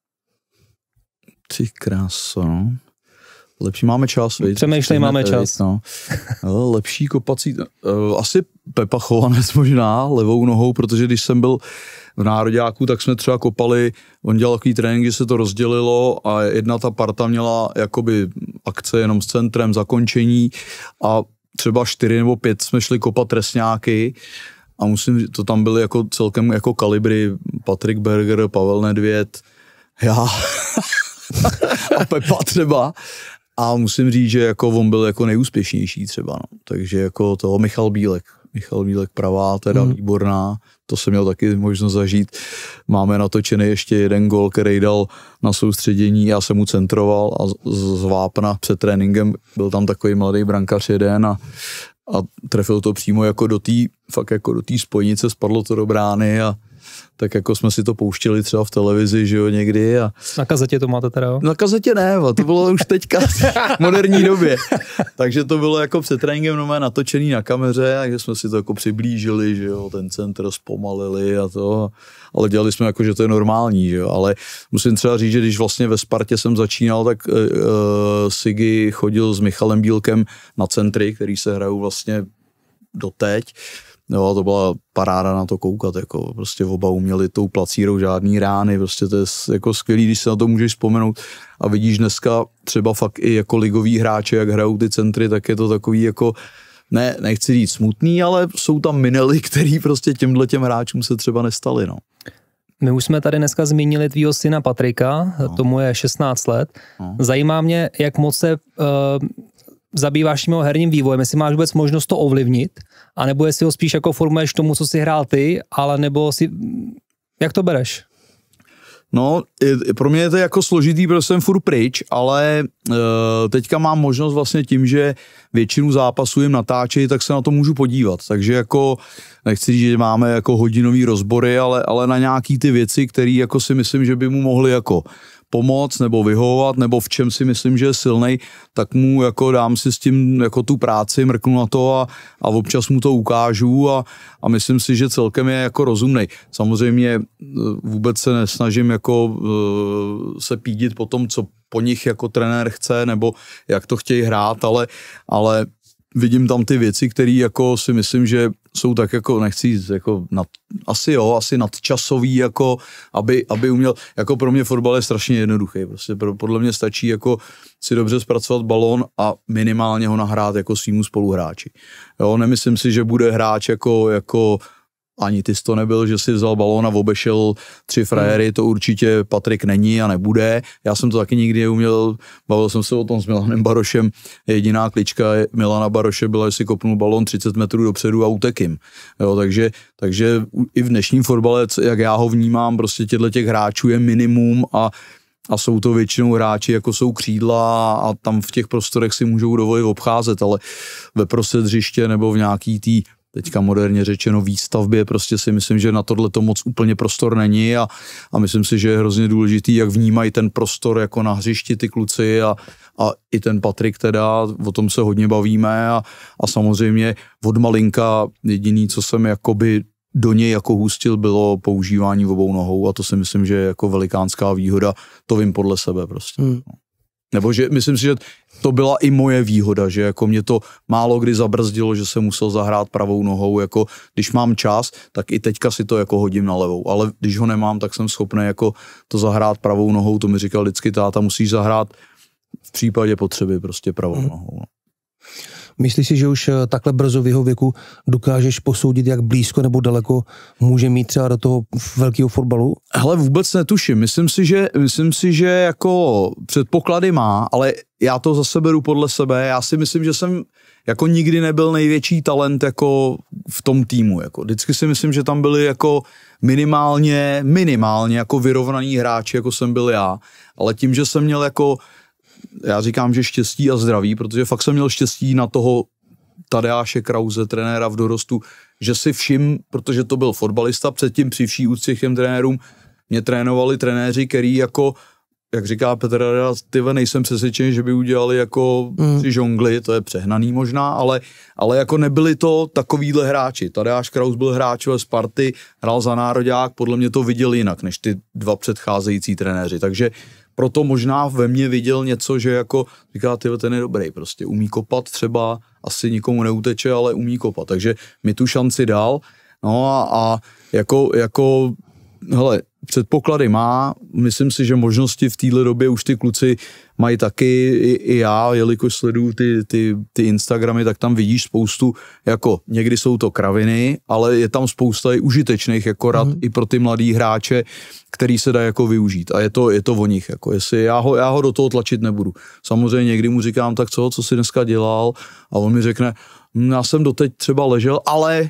Ty kráso, no. Lepší máme čas, viď? Přemýšlej, máme čas. No. Lepší kopací, asi Pepa Chovanec možná, levou nohou, protože když jsem byl v nároďáku, tak jsme třeba kopali, on dělal takový trénink, že se to rozdělilo a jedna ta parta měla jakoby akce jenom s centrem, zakončení a třeba 4 nebo 5 jsme šli kopat trestňáky a musím říct, to tam byly jako celkem jako kalibry, Patrik Berger, Pavel Nedvěd, já a Pepa třeba. A musím říct, že jako on byl jako nejúspěšnější třeba, no. Takže jako toho Michal Bílek pravá, teda výborná, to jsem měl taky možnost zažít. Máme natočený ještě jeden gol, který dal na soustředění, já jsem mu centroval a z vápna před tréninkem byl tam takový mladý brankař jeden a trefil to přímo jako do té spojnice, spadlo to do brány a tak jako jsme si to pouštěli třeba v televizi, že jo, někdy. A na kazetě to máte teda, jo? Na kazetě ne, to bylo už teďka v moderní době. Takže to bylo jako před tréninkem natočený na kameře, takže jsme si to jako přiblížili, že jo, ten centr zpomalili a to, ale dělali jsme jako, že to je normální, že jo, ale musím třeba říct, že když vlastně ve Spartě jsem začínal, tak Sigi chodil s Michalem Bílkem na centry, který se hrajou vlastně doteď. Jo, to byla paráda na to koukat, jako prostě oba uměli tou placírou žádný rány, prostě to je jako skvělý, když se na to můžeš vzpomenout a vidíš dneska třeba fakt i jako ligoví hráči, jak hrajou ty centry, tak je to takový jako, ne, nechci říct smutný, ale jsou tam minely, který prostě těm hráčům se třeba nestaly, no. My už jsme tady dneska zmínili tvýho syna Patrika, tomu je 16 let. Zajímá mě, jak moc se zabýváš tím herním vývojem, jestli máš vůbec možnost to ovlivnit, anebo jestli ho spíš jako formuješ tomu, co si hrál ty, ale nebo si, jak to bereš? No, pro mě je to jako složitý, protože jsem furt pryč, ale teďka mám možnost vlastně tím, že většinu zápasů jim natáčejí, tak se na to můžu podívat. Takže jako, nechci říct, že máme jako hodinový rozbory, ale na nějaký ty věci, které jako si myslím, že by mu mohly jako pomoct nebo vyhovovat, nebo v čem si myslím, že je silnej, tak mu jako dám si s tím jako tu práci, mrknu na to a občas mu to ukážu a myslím si, že celkem je jako rozumnej. Samozřejmě vůbec se nesnažím jako se pídit po tom, co po nich jako trenér chce, nebo jak to chtějí hrát, ale vidím tam ty věci, které jako si myslím, že jsou tak jako, nechci jít, jako asi nadčasový, jako aby uměl, jako pro mě fotbal je strašně jednoduchý, prostě podle mě stačí jako si dobře zpracovat balón a minimálně ho nahrát jako svýmu spoluhráči. Jo, nemyslím si, že bude hráč jako ani ty to nebyl, že si vzal balón a obešel 3 frajery, to určitě Patrik není a nebude. Já jsem to taky nikdy neuměl, bavil jsem se o tom s Milanem Barošem, jediná klička Milana Baroše byla, že si kopnul balón 30 metrů dopředu a utekým. Jo, takže i v dnešním fotbale, jak já ho vnímám, prostě těch hráčů je minimum a jsou to většinou hráči, jako jsou křídla a tam v těch prostorech si můžou dovolit obcházet, ale ve prostřed hřiště nebo v nějaký tý teďka moderně řečeno výstavbě, prostě si myslím, že na tohle to moc úplně prostor není a myslím si, že je hrozně důležitý, jak vnímají ten prostor jako na hřišti ty kluci a i ten Patrik teda, o tom se hodně bavíme a samozřejmě od malinka jediný, co jsem jakoby do něj jako hustil, bylo používání obou nohou a to si myslím, že je jako velikánská výhoda, to vím podle sebe prostě. Nebo že myslím si, že to byla i moje výhoda, že jako mě to málo kdy zabrzdilo, že jsem musel zahrát pravou nohou, jako když mám čas, tak i teďka si to jako hodím na levou, ale když ho nemám, tak jsem schopný jako to zahrát pravou nohou, to mi říkal vždycky táta, musíš zahrát v případě potřeby prostě pravou nohou. No. Myslíš si, že už takhle brzo v jeho věku dokážeš posoudit, jak blízko nebo daleko může mít třeba do toho velkého fotbalu? Hele, vůbec netuším. Myslím si, že jako předpoklady má, ale já to zase beru podle sebe. Já si myslím, že jsem jako nikdy nebyl největší talent jako v tom týmu. Jako. Vždycky si myslím, že tam byli jako minimálně jako vyrovnaný hráči, jako jsem byl já. Ale tím, že jsem měl jako já říkám, že štěstí a zdraví, protože fakt jsem měl štěstí na toho Tadeáše Krause, trenéra v dorostu, že si všim, protože to byl fotbalista, předtím při vší úctě k těm trenérům, mě trénovali trenéři, který jako, jak říká Petr Rada, nejsem přesvědčený, že by udělali jako si žongli, to je přehnaný možná, ale jako nebyli to takovýhle hráči. Tadeáš Kraus byl hráč ve Sparty, hrál za nároďák, podle mě to viděl jinak, než ty 2 předcházející trenéři, takže proto možná ve mně viděl něco, že jako říká, ten je dobrý, prostě umí kopat třeba, asi nikomu neuteče, ale umí kopat, takže mi tu šanci dal, no a jako hele, předpoklady má, myslím si, že možnosti v téhle době už ty kluci mají taky, i já, jelikož sleduju ty Instagramy, tak tam vidíš spoustu, jako někdy jsou to kraviny, ale je tam spousta i užitečných jako rad i pro ty mladý hráče, který se dá jako využít a je to o nich, jako jestli já ho do toho tlačit nebudu. Samozřejmě někdy mu říkám, tak co jsi dneska dělal a on mi řekne, já jsem doteď třeba ležel, ale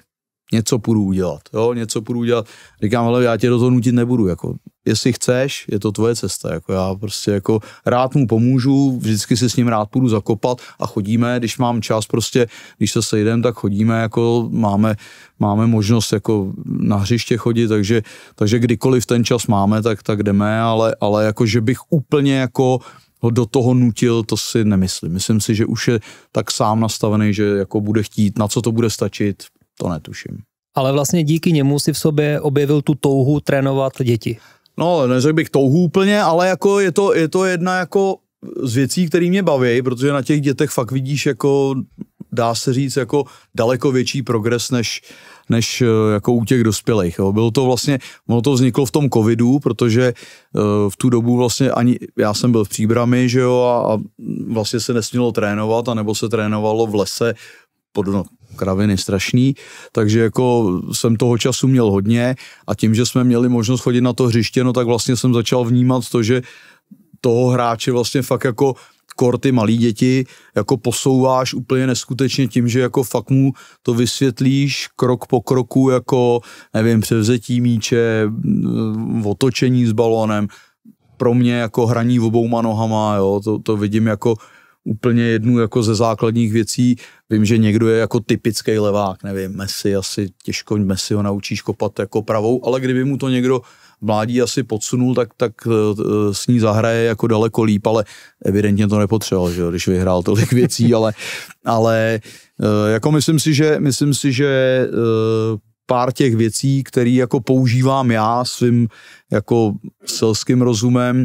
něco půjdu udělat, Říkám, ale já tě do toho nutit nebudu, jako, jestli chceš, je to tvoje cesta, jako já prostě jako rád mu pomůžu, vždycky si s ním rád půjdu zakopat a chodíme, když mám čas prostě, když se sejdem, tak chodíme, jako máme možnost jako na hřiště chodit, takže kdykoliv ten čas máme, tak jdeme, ale jako, že bych úplně jako ho do toho nutil, to si nemyslím. Myslím si, že už je tak sám nastavený, že jako bude chtít, na co to bude stačit, to netuším. Ale vlastně díky němu si v sobě objevil tu touhu trénovat děti. No, neřekl bych touhu úplně, ale jako je to jedna jako z věcí, které mě baví, protože na těch dětech fakt vidíš jako, dá se říct, jako daleko větší progres, než jako u těch dospělých. Jo. Bylo to vlastně, ono to vzniklo v tom covidu, protože v tu dobu vlastně ani, já jsem byl v Příbrami, že jo, a vlastně se nesmělo trénovat, anebo se trénovalo v lese, kraviny strašný, takže jako jsem toho času měl hodně a tím, že jsme měli možnost chodit na to hřiště, no tak vlastně jsem začal vnímat to, že toho hráče vlastně fakt jako ty malý děti jako posouváš úplně neskutečně tím, že jako fakt mu to vysvětlíš krok po kroku, jako nevím, převzetí míče, otočení s balónem, pro mě jako hraní obouma nohama, jo, to vidím jako úplně jednu jako ze základních věcí. Vím, že někdo je jako typický levák, nevím, Messi, asi těžko Messi ho naučíš kopat jako pravou, ale kdyby mu to někdo v mládí asi podsunul, tak s ní zahraje jako daleko líp, ale evidentně to nepotřeboval, že jo, když vyhrál tolik věcí, ale jako myslím si, že pár těch věcí, které jako používám já svým jako selským rozumem,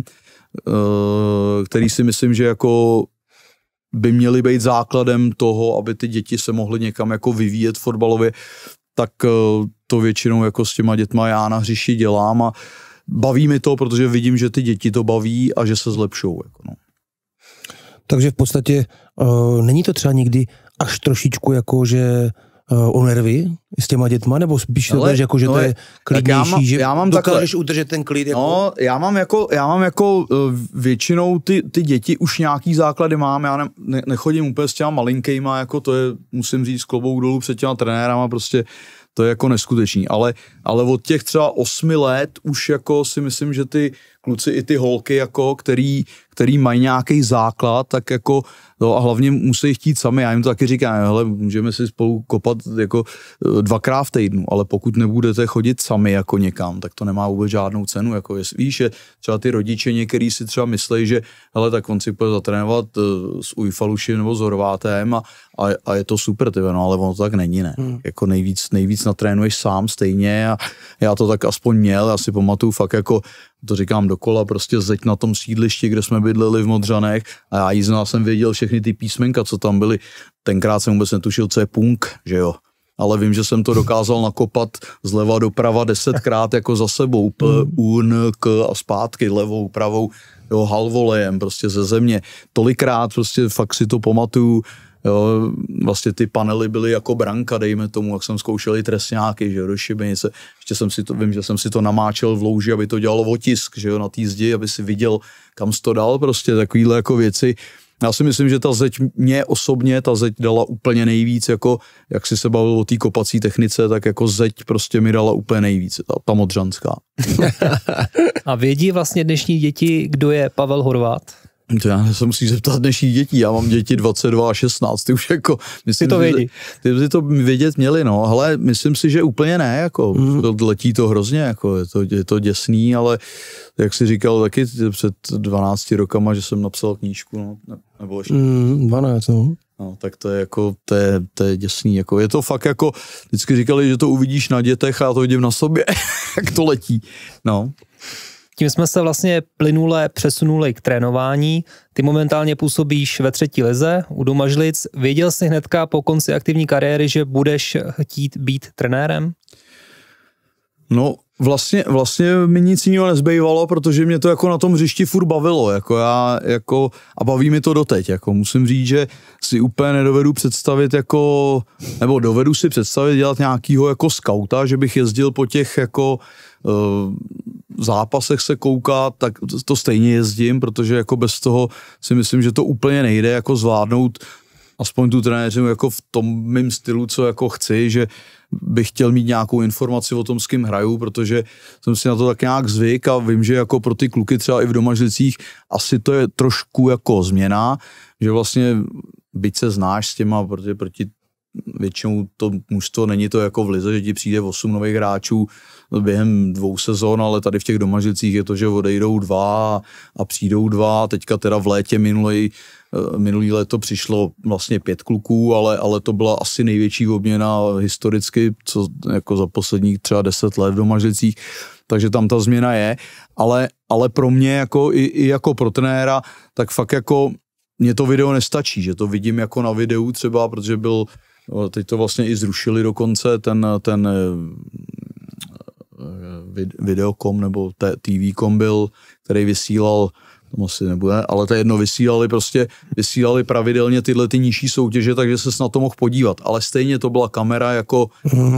který si myslím, že jako by měly být základem toho, aby ty děti se mohly někam jako vyvíjet fotbalově, tak to většinou jako s těma dětma já na hřišti dělám a baví mi to, protože vidím, že ty děti to baví a že se zlepšou. Jako no. Takže v podstatě není to třeba někdy až trošičku jako, že o nervy s těma dětma, nebo spíš to bereš jako, že to je klidnější, že dokážeš udržet ten klid? Jako... No, já mám jako většinou ty děti už nějaký základy mám, já nechodím úplně s těma malinkejma, jako to je, musím říct, klobouk dolů před těma trenérama, prostě to je jako neskutečný, ale od těch třeba 8 let už jako si myslím, že ty kluci i ty holky, jako, který mají nějaký základ, tak jako, no a hlavně musí chtít sami, já jim to taky říkám, hele, můžeme si spolu kopat jako 2krát v týdnu, ale pokud nebudete chodit sami jako někam, tak to nemá vůbec žádnou cenu, jako víš, že třeba ty rodiče některý si třeba myslí, že hele, tak on si půjde zatrénovat s Ujfalušem nebo s Horvátem a je to super, tyve, no, ale ono to tak není, ne, jako nejvíc natrénuješ sám stejně a já to tak aspoň měl, já si pamatuju fakt jako, to říkám dokola, prostě zeď na tom sídlišti, kde jsme bydleli v Modřanech a já jízdná jsem věděl všechny ty písmenka, co tam byly. Tenkrát jsem vůbec netušil, co je punk, že jo. Ale vím, že jsem to dokázal nakopat zleva doprava 10krát jako za sebou. P, U, N, K a zpátky levou, pravou, jo, halvolejem prostě ze země. Tolikrát prostě fakt si to pamatuju. Jo, vlastně ty panely byly jako branka, dejme tomu, jak jsem zkoušel i trestňáky, že jo, do šibenice. Ještě vím, že jsem si to namáčel v louži, aby to dělalo otisk, že jo, na té zdi, aby si viděl, kam jsi to dal, prostě takovýhle jako věci. Já si myslím, že ta zeď mě osobně, ta zeď dala úplně nejvíc, jako, jak jsi se bavil o té kopací technice, tak jako zeď prostě mi dala úplně nejvíc, ta modřanská. A vědí vlastně dnešní děti, kdo je Pavel Horváth? To já se musím zeptat dnešních dětí, já mám děti 22 a 16, ty už jako, myslím, ty to vědí. Ty to vědět měli, no, ale myslím si, že úplně ne, jako, letí to hrozně, jako, je to děsný, ale jak jsi říkal taky před 12 rokama, že jsem napsal knížku, no, nebo ještě. 12, no. No, tak to je jako, to je děsný, jako, je to fakt jako, vždycky říkali, že to uvidíš na dětech a já to vidím na sobě, jak to letí, no. Tím jsme se vlastně plynule přesunuli k trénování. Ty momentálně působíš ve 3. lize u Domažlic. Věděl jsi hnedka po konci aktivní kariéry, že budeš chtít být trenérem? No, vlastně mi nic jiného nezbývalo, protože mě to jako na tom hřišti furt bavilo, a baví mi to doteď, jako musím říct, že si úplně nedovedu představit jako, nebo dovedu si představit dělat nějakýho jako skauta, že bych jezdil po těch jako zápasech se koukat, tak to stejně jezdím, protože jako bez toho si myslím, že to úplně nejde jako zvládnout aspoň tu trenéřinu jako v tom mým stylu, co jako chci, že bych chtěl mít nějakou informaci o tom, s kým hraju, protože jsem si na to tak nějak zvyk a vím, že jako pro ty kluky třeba i v Domažlicích asi to je trošku jako změna, že vlastně byť se znáš s těma, protože proti většinou to mužstvo není to jako v lize, že ti přijde 8 nových hráčů během 2 sezon, ale tady v těch Domažlicích je to, že odejdou 2 a přijdou 2. Teďka teda v létě minulý léto přišlo vlastně 5 kluků, ale to byla asi největší obměna historicky, co jako za posledních třeba 10 let v Domažlicích, takže tam ta změna je, ale pro mě jako i jako pro trenéra, tak fakt jako mně to video nestačí, že to vidím jako na videu třeba, protože teď to vlastně i zrušili dokonce, ten Videocom nebo TV.com byl, který vysílal, tam asi nebude, ale to jedno, vysílali pravidelně tyhle ty nižší soutěže, takže ses na to mohl podívat, ale stejně to byla kamera jako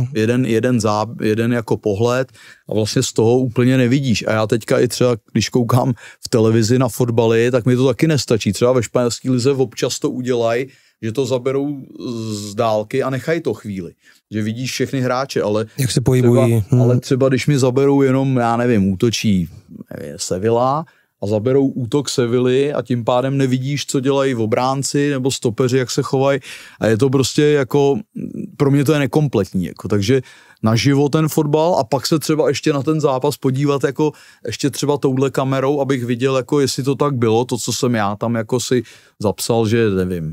jeden jako pohled a vlastně z toho úplně nevidíš. A já teďka i třeba, když koukám v televizi na fotbaly, tak mi to taky nestačí. Třeba ve španělské lize občas to udělají, že to zaberou z dálky a nechají to chvíli. Že vidíš všechny hráče, ale jak se pohybují. Ale třeba když mi zaberou jenom, já nevím, útočí Sevilla a zaberou útok Sevilly a tím pádem nevidíš, co dělají v obránci nebo stopeři, jak se chovají. A je to prostě jako, pro mě to je nekompletní. Jako, takže naživo ten fotbal a pak se třeba ještě na ten zápas podívat jako ještě třeba touhle kamerou, abych viděl, jako jestli to tak bylo, to, co jsem já tam jako si zapsal, že nevím,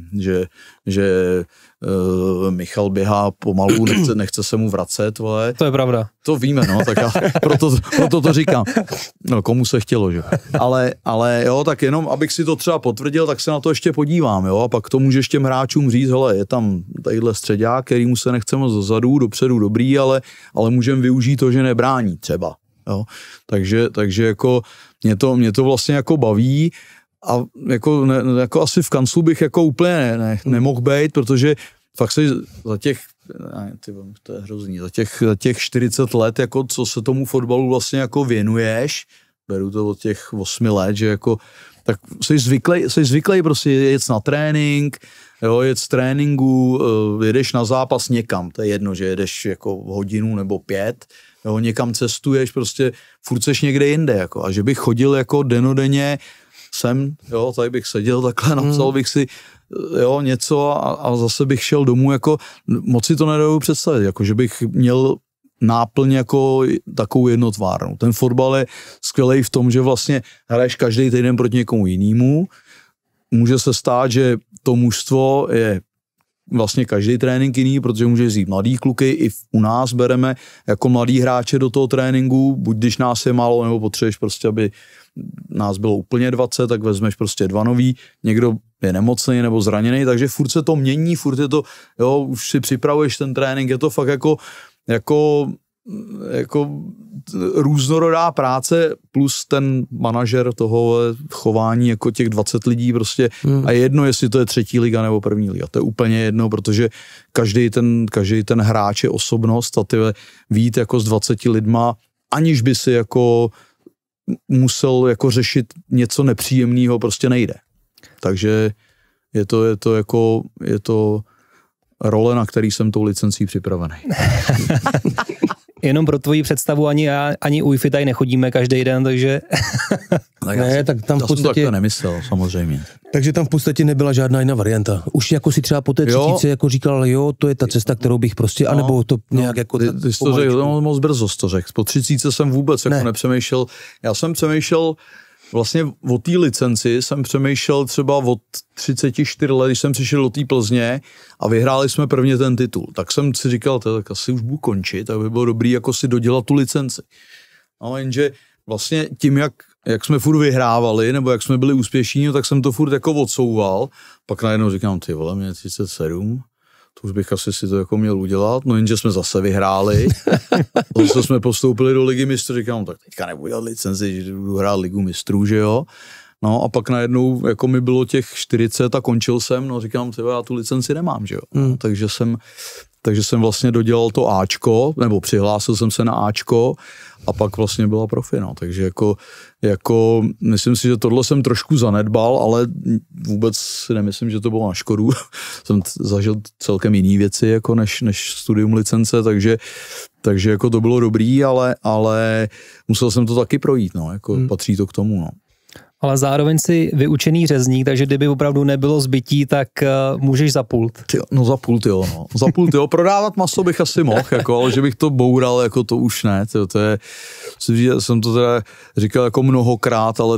že Michal běhá pomalu, nechce se mu vracet, vole. To je pravda. To víme, no, tak já proto to říkám. No, komu se chtělo, že? Ale jo, tak jenom, abych si to třeba potvrdil, tak se na to ještě podívám, jo, a pak to můžeš těm hráčům říct, hele, je tam tadyhle středák, kterýmu se nechce moc dozadu, dopředu dobrý, ale můžeme využít to, že nebrání třeba, jo. Takže jako mě to vlastně jako baví a jako asi v kanclu bych jako úplně nemohl být, protože fakt se za těch, to je hrozný, za těch 40 let, jako co se tomu fotbalu vlastně jako věnuješ, beru to od těch 8 let, že jako, tak jsi zvyklý prostě jet na trénink, jo, jet z tréninku, jedeš na zápas někam, to je jedno, že jedeš jako hodinu nebo 5, jo, někam cestuješ, prostě furt seš někde jinde, jako, a že bych chodil jako denodenně sem, jo, tady bych seděl takhle, napsal bych si, jo, něco a zase bych šel domů, jako moc si to nedovedu představit, jako že bych měl náplň jako takovou jednotvárnou. Ten fotbal je skvělej v tom, že vlastně hraješ každý týden proti někomu jinému. Může se stát, že to mužstvo je vlastně každý trénink jiný, protože může jít mladý kluky, i u nás bereme jako mladý hráče do toho tréninku, buď když nás je málo, nebo potřebuješ prostě, aby nás bylo úplně 20, tak vezmeš prostě 2 nový, někdo je nemocný nebo zraněný, takže furt se to mění, furt je to, jo, už si připravuješ ten trénink, je to fakt jako různorodá práce plus ten manažer toho chování jako těch 20 lidí prostě a je jedno, jestli to je 3. liga nebo 1. liga, to je úplně jedno, protože každý ten hráč je osobnost a ty vyjít jako s 20 lidma, aniž by si jako musel jako řešit něco nepříjemného, prostě nejde. Takže je to role, na který jsem tou licencí připravený. Jenom pro tvoji představu ani já, ani UEFI tady nechodíme každý den, takže... tak tam v podstatě... to nemyslel, samozřejmě. Takže tam v podstatě nebyla žádná jiná varianta. Už jako si třeba po té 30 jako říkal, jo, to je ta cesta, kterou bych prostě, anebo to nějak jako... Ty jsi to řekl, moc brzo jsi to řekl. Po 30 jsem vůbec jako nepřemýšlel. Já jsem přemýšlel vlastně o té licenci, jsem přemýšlel třeba od 34 let, když jsem přišel do té Plzně a vyhráli jsme prvně ten titul. Tak jsem si říkal, tak asi už budu končit, tak by bylo dobrý jako si dodělat tu licenci. No jenže vlastně tím, jak jsme furt vyhrávali, nebo jak jsme byli úspěšní, tak jsem to furt jako odsouval. Pak najednou říkám, ty vole, mě 37, to už bych asi si to jako měl udělat, no jenže jsme zase vyhráli, zase jsme postoupili do Ligy mistrů, říkám, tak teďka nebudu dělat licenci, že budu hrát Ligu mistrů, že jo. No a pak najednou jako mi bylo těch 40 a končil jsem, no říkám, já tu licenci nemám, že jo. Takže jsem vlastně dodělal to Ačko, nebo přihlásil jsem se na Ačko a pak vlastně byla profi, no. Takže jako myslím si, že tohle jsem trošku zanedbal, ale vůbec si nemyslím, že to bylo na škodu. Jsem zažil celkem jiný věci, jako než studium licence, takže jako to bylo dobrý, ale musel jsem to taky projít, no, jako patří to k tomu, no. Ale zároveň si vyučený řezník, takže kdyby opravdu nebylo zbytí, tak můžeš za pult. Za pult jo. Prodávat maso bych asi mohl, jako, ale že bych to boural, jako to už ne. Jsem to teda říkal jako mnohokrát, ale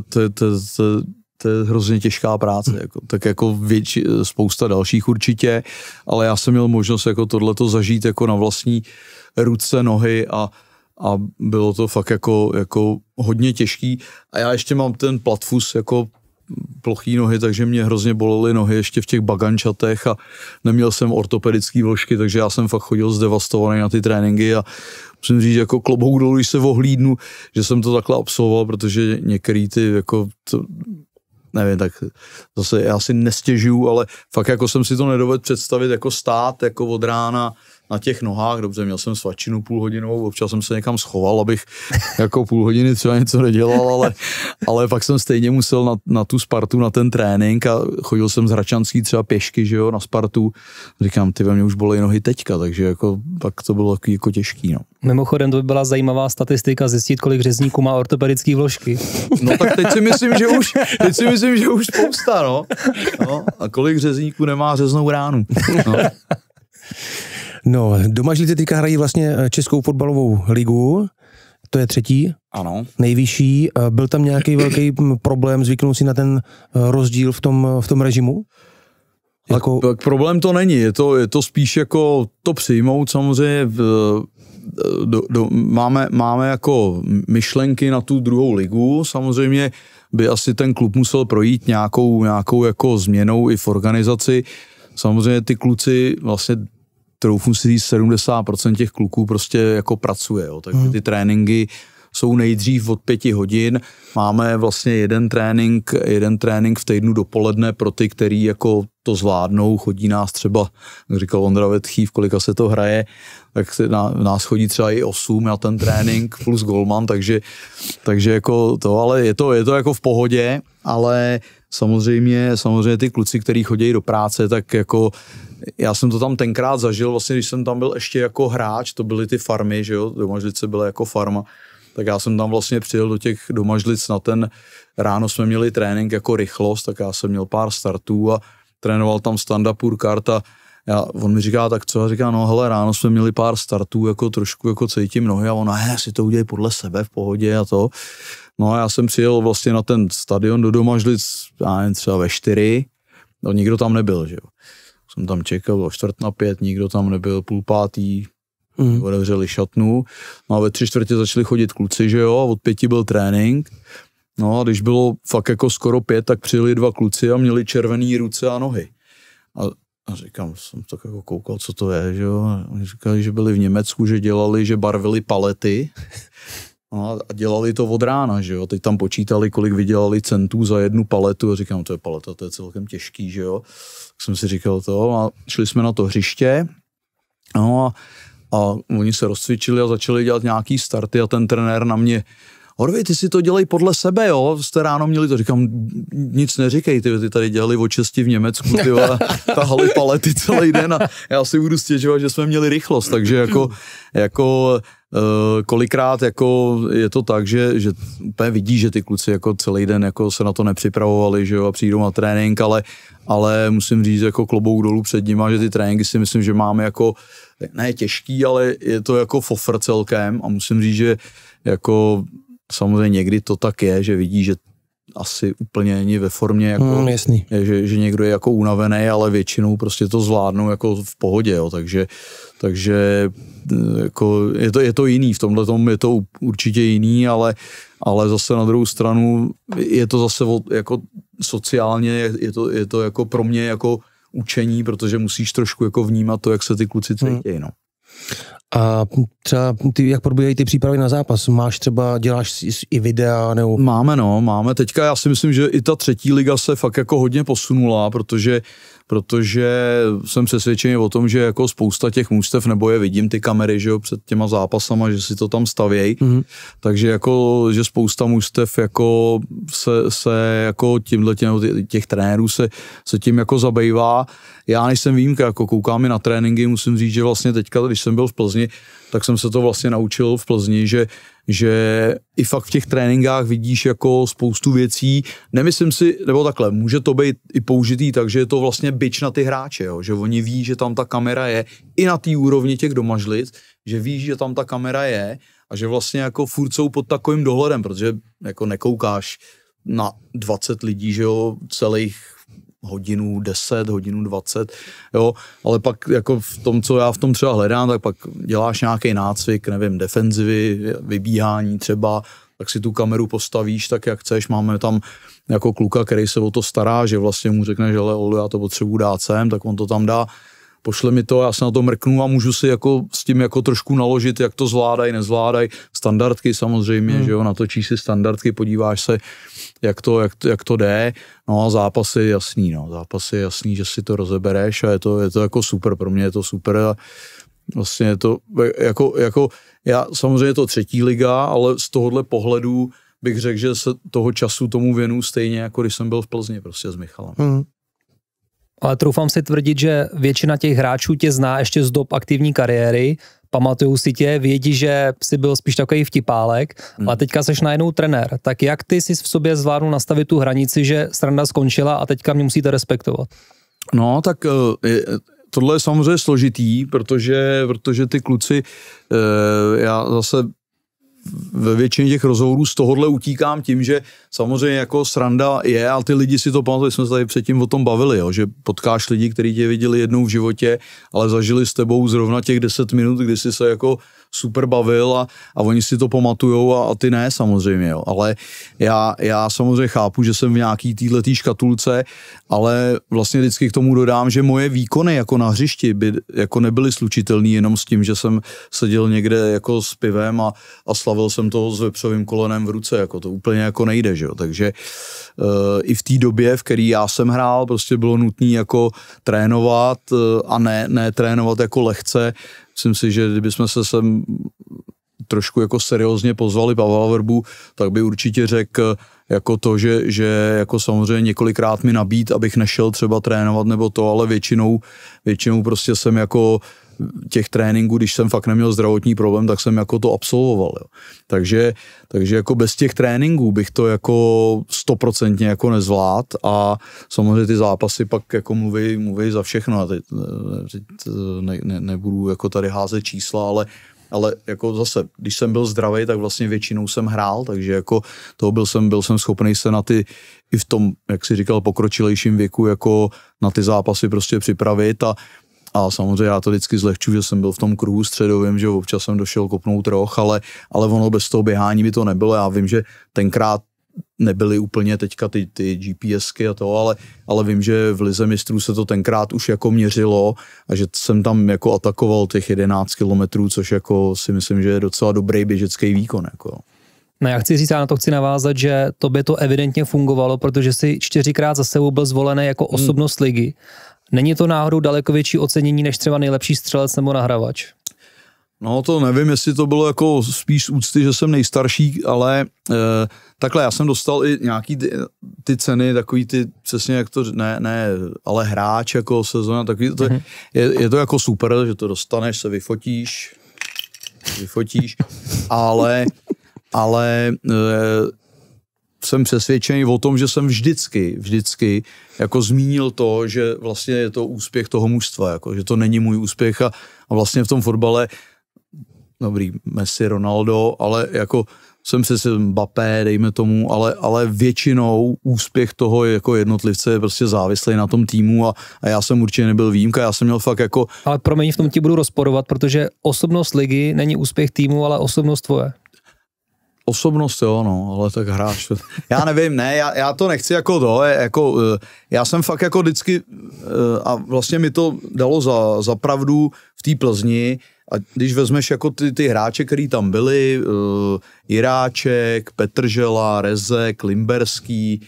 to je hrozně těžká práce. Jako, tak jako spousta dalších určitě, ale já jsem měl možnost jako tohleto zažít jako na vlastní ruce, nohy a bylo to fakt jako hodně těžký. A já ještě mám ten platfus jako plochý nohy, takže mě hrozně bolely nohy ještě v těch bagančatech a neměl jsem ortopedický vložky, takže já jsem fakt chodil zdevastovaný na ty tréninky a musím říct, jako klobouk dolů, když se ohlídnu, že jsem to takhle absolvoval, protože některý ty jako nevím, tak zase já si nestěžuju, ale fakt jako jsem si to nedovedl představit, jako stát jako od rána na těch nohách, dobře, měl jsem svačinu půlhodinovou, občas jsem se někam schoval, abych jako půl hodiny třeba něco nedělal, ale pak jsem stejně musel na tu Spartu, na ten trénink a chodil jsem z Hračanský třeba pěšky, že jo, na Spartu. Říkám, ty ve mě už bolej nohy teďka, takže jako pak to bylo takový jako těžký, no. Mimochodem, to by byla zajímavá statistika zjistit, kolik řezníků má ortopedické vložky. No tak teď si myslím, že už spousta, no. A kolik řezníků nemá řeznou ránu. No. No, Domažlice teďka hrají vlastně Českou fotbalovou ligu, to je 3. Ano. Nejvyšší. Byl tam nějaký velký problém zvyknout si na ten rozdíl v tom režimu? Jako... Tak problém to není, je to spíš jako to přijmout samozřejmě. Máme jako myšlenky na tu druhou ligu, samozřejmě by asi ten klub musel projít nějakou jako změnou i v organizaci. Samozřejmě ty kluci vlastně troufnu si říct, 70% těch kluků prostě jako pracuje, jo. Takže ty tréninky jsou nejdřív od 5 hodin, máme vlastně jeden trénink v týdnu dopoledne pro ty, který jako to zvládnou, chodí nás třeba, jak říkal Ondra Vetchý, v kolika se to hraje, tak se nás chodí třeba i 8 na ten trénink plus golman, takže jako to, ale je to jako v pohodě, ale samozřejmě ty kluci, kteří chodí do práce, tak jako já jsem to tam tenkrát zažil, vlastně když jsem tam byl ještě jako hráč, to byly ty farmy, že jo, Domažlice byla jako farma, tak já jsem tam vlastně přijel do těch Domažlic na ten, ráno jsme měli trénink jako rychlost, tak já jsem měl pár startů a trénoval tam Standa Purkart a on mi říká, tak co? A říká, no hele, ráno jsme měli pár startů, jako trošku jako cítím nohy a ona, si to udělej podle sebe v pohodě a to. No a já jsem přijel vlastně na ten stadion do Domažlic, já nevím, třeba ve 4, no nikdo tam nebyl, že jo. Jsem tam čekal, bylo 4:45, nikdo tam nebyl, 4:30, otevřeli šatnu, no a ve 3:45 začali chodit kluci, že jo, a od 5 byl trénink, no a když bylo fakt jako skoro 5, tak přijeli 2 kluci a měli červený ruce a nohy. A říkám, jsem tak jako koukal, co to je, že jo, a oni říkali, že byli v Německu, že barvili palety, no a dělali to od rána, že jo, teď tam počítali, kolik vydělali centů za jednu paletu a říkám, to je paleta, to je celkem těžký, že jo. Tak jsem si říkal to a šli jsme na to hřiště, no a oni se rozcvičili a začali dělat nějaký starty a ten trenér na mě, Horvej, ty si to dělej podle sebe, jo, jste ráno měli to, říkám, nic neříkej, ty tady dělali od 6 v Německu, ty tahali palety celý den a já si budu stěžovat, že jsme měli rychlost, takže jako kolikrát jako je to tak, že úplně vidí, že ty kluci jako celý den jako se na to nepřipravovali, že jo, a přijdou na trénink, ale musím říct jako klobouk dolů před nima, že ty tréninky si myslím, že máme jako, ne těžký, ale je to jako fofr celkem a musím říct, že jako samozřejmě někdy to tak je, že vidí, že asi úplně není ve formě, jako, že někdo je jako unavený, ale většinou prostě to zvládnou jako v pohodě, jo, takže jako je to jiný, v tomhle tom je to určitě jiný, ale zase na druhou stranu je to zase jako sociálně, je to jako pro mě jako učení, protože musíš trošku jako vnímat to, jak se ty kluci cítějí, no. A třeba ty, jak probíhají ty přípravy na zápas? Děláš i videa? Nebo... Máme. Teďka já si myslím, že i ta 3. liga se fakt jako hodně posunula, protože jsem přesvědčený o tom, že jako spousta těch mužstev, nebo je vidím ty kamery, že jo, před těma zápasama, že si to tam stavějí, takže jako, že spousta mužstev jako se jako těch trenérů se tím jako zabývá. Já nejsem výjimka, jako koukám i na tréninky, musím říct, že vlastně teďka, když jsem byl v Plzni, tak jsem se to vlastně naučil v Plzni, že i fakt v těch tréninkách vidíš jako spoustu věcí, nemyslím si, nebo takhle, může to být i použitý, takže je to vlastně bič na ty hráče, jo? Že oni ví, že tam ta kamera je, i na té úrovni těch domažlic, že víš, že tam ta kamera je a že vlastně jako furt jsou pod takovým dohledem, protože jako nekoukáš na 20 lidí, že jo, celých hodinu 10, hodinu 20, jo, ale pak jako v tom, co já v tom třeba hledám, tak pak děláš nějaký nácvik, nevím, defenzivy, vybíhání třeba, tak si tu kameru postavíš tak, jak chceš, máme tam jako kluka, který se o to stará, že vlastně mu řekne, že Oldo, já to potřebuji dát sem, tak on to tam dá, pošle mi to, já se na to mrknu a můžu si jako s tím jako trošku naložit, jak to zvládají, nezvládají, standardky samozřejmě, že jo, natočíš si standardky, podíváš se, jak to jde, no a zápasy je jasný, že si to rozebereš a je to jako super, pro mě je to super a vlastně je to jako já samozřejmě je to 3. liga, ale z tohohle pohledu bych řekl, že se toho času tomu věnu stejně, jako když jsem byl v Plzni prostě s Michalem. Ale troufám si tvrdit, že většina těch hráčů tě zná ještě z dob aktivní kariéry, pamatujou si tě, vědí, že jsi byl spíš takový vtipálek, ale teďka seš najednou trenér. Tak jak ty jsi v sobě zvládnul nastavit tu hranici, že sranda skončila a teďka mě musíte respektovat? No, tak tohle je samozřejmě složitý, protože ty kluci, já zase ve většině těch rozhovorů z tohohle utíkám tím, že samozřejmě jako sranda je, ale ty lidi si to pamatují, jsme se tady předtím o tom bavili, jo, že potkáš lidi, kteří tě viděli jednou v životě, ale zažili s tebou zrovna těch 10 minut, kdy jsi se jako super bavil a oni si to pamatujou a ty ne samozřejmě, jo. Ale já samozřejmě chápu, že jsem v nějaký této škatulce, ale vlastně vždycky k tomu dodám, že moje výkony jako na hřišti by jako nebyly slučitelný jenom s tím, že jsem seděl někde jako s pivem a slavil jsem to s vepřovým kolenem v ruce, jako to úplně jako nejde, že jo. Takže i v té době, v které já jsem hrál, prostě bylo nutné jako trénovat a ne trénovat jako lehce. Myslím si, že kdybychom se sem trošku jako seriózně pozvali Pavla Vrbu, tak by určitě řekl jako to, že jako samozřejmě několikrát mi nabít, abych nešel třeba trénovat nebo to, ale většinou prostě jsem jako těch tréninků, když jsem fakt neměl zdravotní problém, tak jsem jako to absolvoval. Jo. Takže jako bez těch tréninků bych to jako 100% jako nezvlád a samozřejmě ty zápasy pak jako mluví za všechno. A teď nebudu jako tady házet čísla, ale jako zase, když jsem byl zdravý, tak vlastně většinou jsem hrál, takže jako toho byl jsem schopný se na ty, i v tom, jak si říkal, pokročilejším věku, jako na ty zápasy prostě připravit a samozřejmě já to vždycky zlehču, že jsem byl v tom kruhu středovým, že občas jsem došel kopnout roh, ale ono bez toho běhání by to nebylo. Já vím, že tenkrát nebyly úplně teďka ty GPSky a to, ale vím, že v Lize mistrů se to tenkrát už jako měřilo a že jsem tam jako atakoval těch 11 kilometrů, což jako si myslím, že je docela dobrý běžecký výkon. Jako. No já chci říct, já na to chci navázat, že tobě to evidentně fungovalo, protože jsi 4krát za sebou byl zvolený jako osobnost ligy. Není to náhodou daleko větší ocenění než třeba nejlepší střelec nebo nahrávač? No to nevím, jestli to bylo jako spíš z úcty, že jsem nejstarší, ale takhle já jsem dostal i nějaký ty ceny, takový ty, přesně jak to, ne, ale hráč jako sezóna, takový, je to jako super, že to dostaneš, se vyfotíš, ale jsem přesvědčený o tom, že jsem vždycky jako zmínil to, že vlastně je to úspěch toho mužstva, jako, že to není můj úspěch a vlastně v tom fotbale dobrý Messi, Ronaldo, ale jako jsem přesvědčený Mbappé, dejme tomu, ale většinou úspěch toho jako jednotlivce je prostě závislý na tom týmu a já jsem určitě nebyl výjimka, já jsem měl fakt jako... Ale promiň, v tom ti budu rozporovat, protože osobnost ligy není úspěch týmu, ale osobnost tvoje. osobnost, jo, no, ale tak hráč. Já nevím, ne, já to nechci jako to, jako, já jsem fakt jako vždycky, a vlastně mi to dalo za pravdu v té Plzni, a když vezmeš jako ty hráče, který tam byli, Jiráček, Petržela, Rezek, Limberský,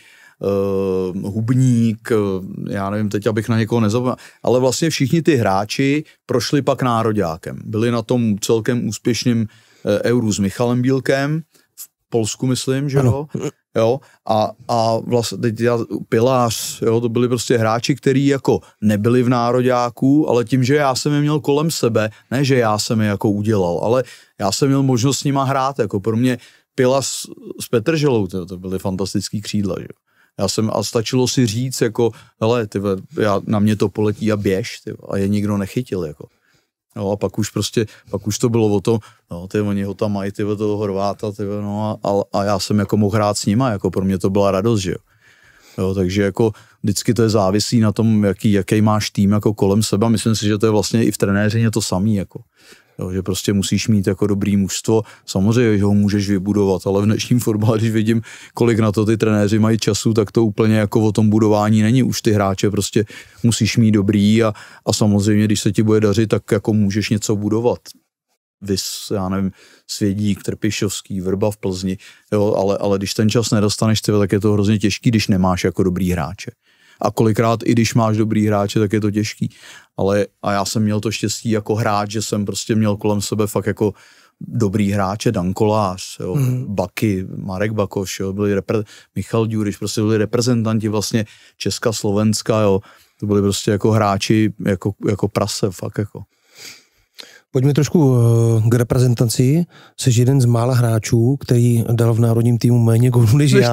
Hubník, já nevím, teď abych na někoho nezapomněl, ale vlastně všichni ty hráči prošli pak nároďákem. Byli na tom celkem úspěšným Euru s Michalem Bílkem, v Polsku myslím, že jo, a vlastně teď Pilář, jo, to byli prostě hráči, kteří jako nebyli v nároďáku, ale tím, že já jsem je měl kolem sebe, ne, že já jsem je jako udělal, ale já jsem měl možnost s nima hrát, jako pro mě Pilář s Petrželou, to byly fantastický křídla, že jo. A stačilo si říct, jako, hele, na mě to poletí a běž, a je nikdo nechytil, jako. No a pak už to bylo o tom, no, oni ho tam mají, toho Horváta, no a já jsem jako mohl hrát s nima, jako pro mě to byla radost, že jo, takže jako vždycky to je závisí na tom, jaký máš tým jako kolem sebe, myslím si, že to je vlastně i v trenéřině to samý, jako. Jo, že prostě musíš mít jako dobrý mužstvo, samozřejmě, že ho můžeš vybudovat, ale v dnešním fotbale, když vidím, kolik na to ty trenéři mají času, tak to úplně jako o tom budování není, už ty hráče prostě musíš mít dobrý a samozřejmě, když se ti bude dařit, tak jako můžeš něco budovat. Vys, já nevím, Svědík, Trpišovský, Vrba v Plzni, jo, ale když ten čas nedostaneš, tak je to hrozně těžký, když nemáš jako dobrý hráče. A kolikrát i když máš dobrý hráče, tak je to těžký. A já jsem měl to štěstí jako hráč, že jsem prostě měl kolem sebe fakt jako dobrý hráče, Dan Kolář, jo, Baky, Marek Bakoš, jo, Michal Ďuriš, prostě byli reprezentanti vlastně Česka, Slovenska, jo, to byli prostě jako hráči, jako prase, fakt jako. Pojďme trošku k reprezentaci. Jsi jeden z mála hráčů, který dal v národním týmu méně gólů než já.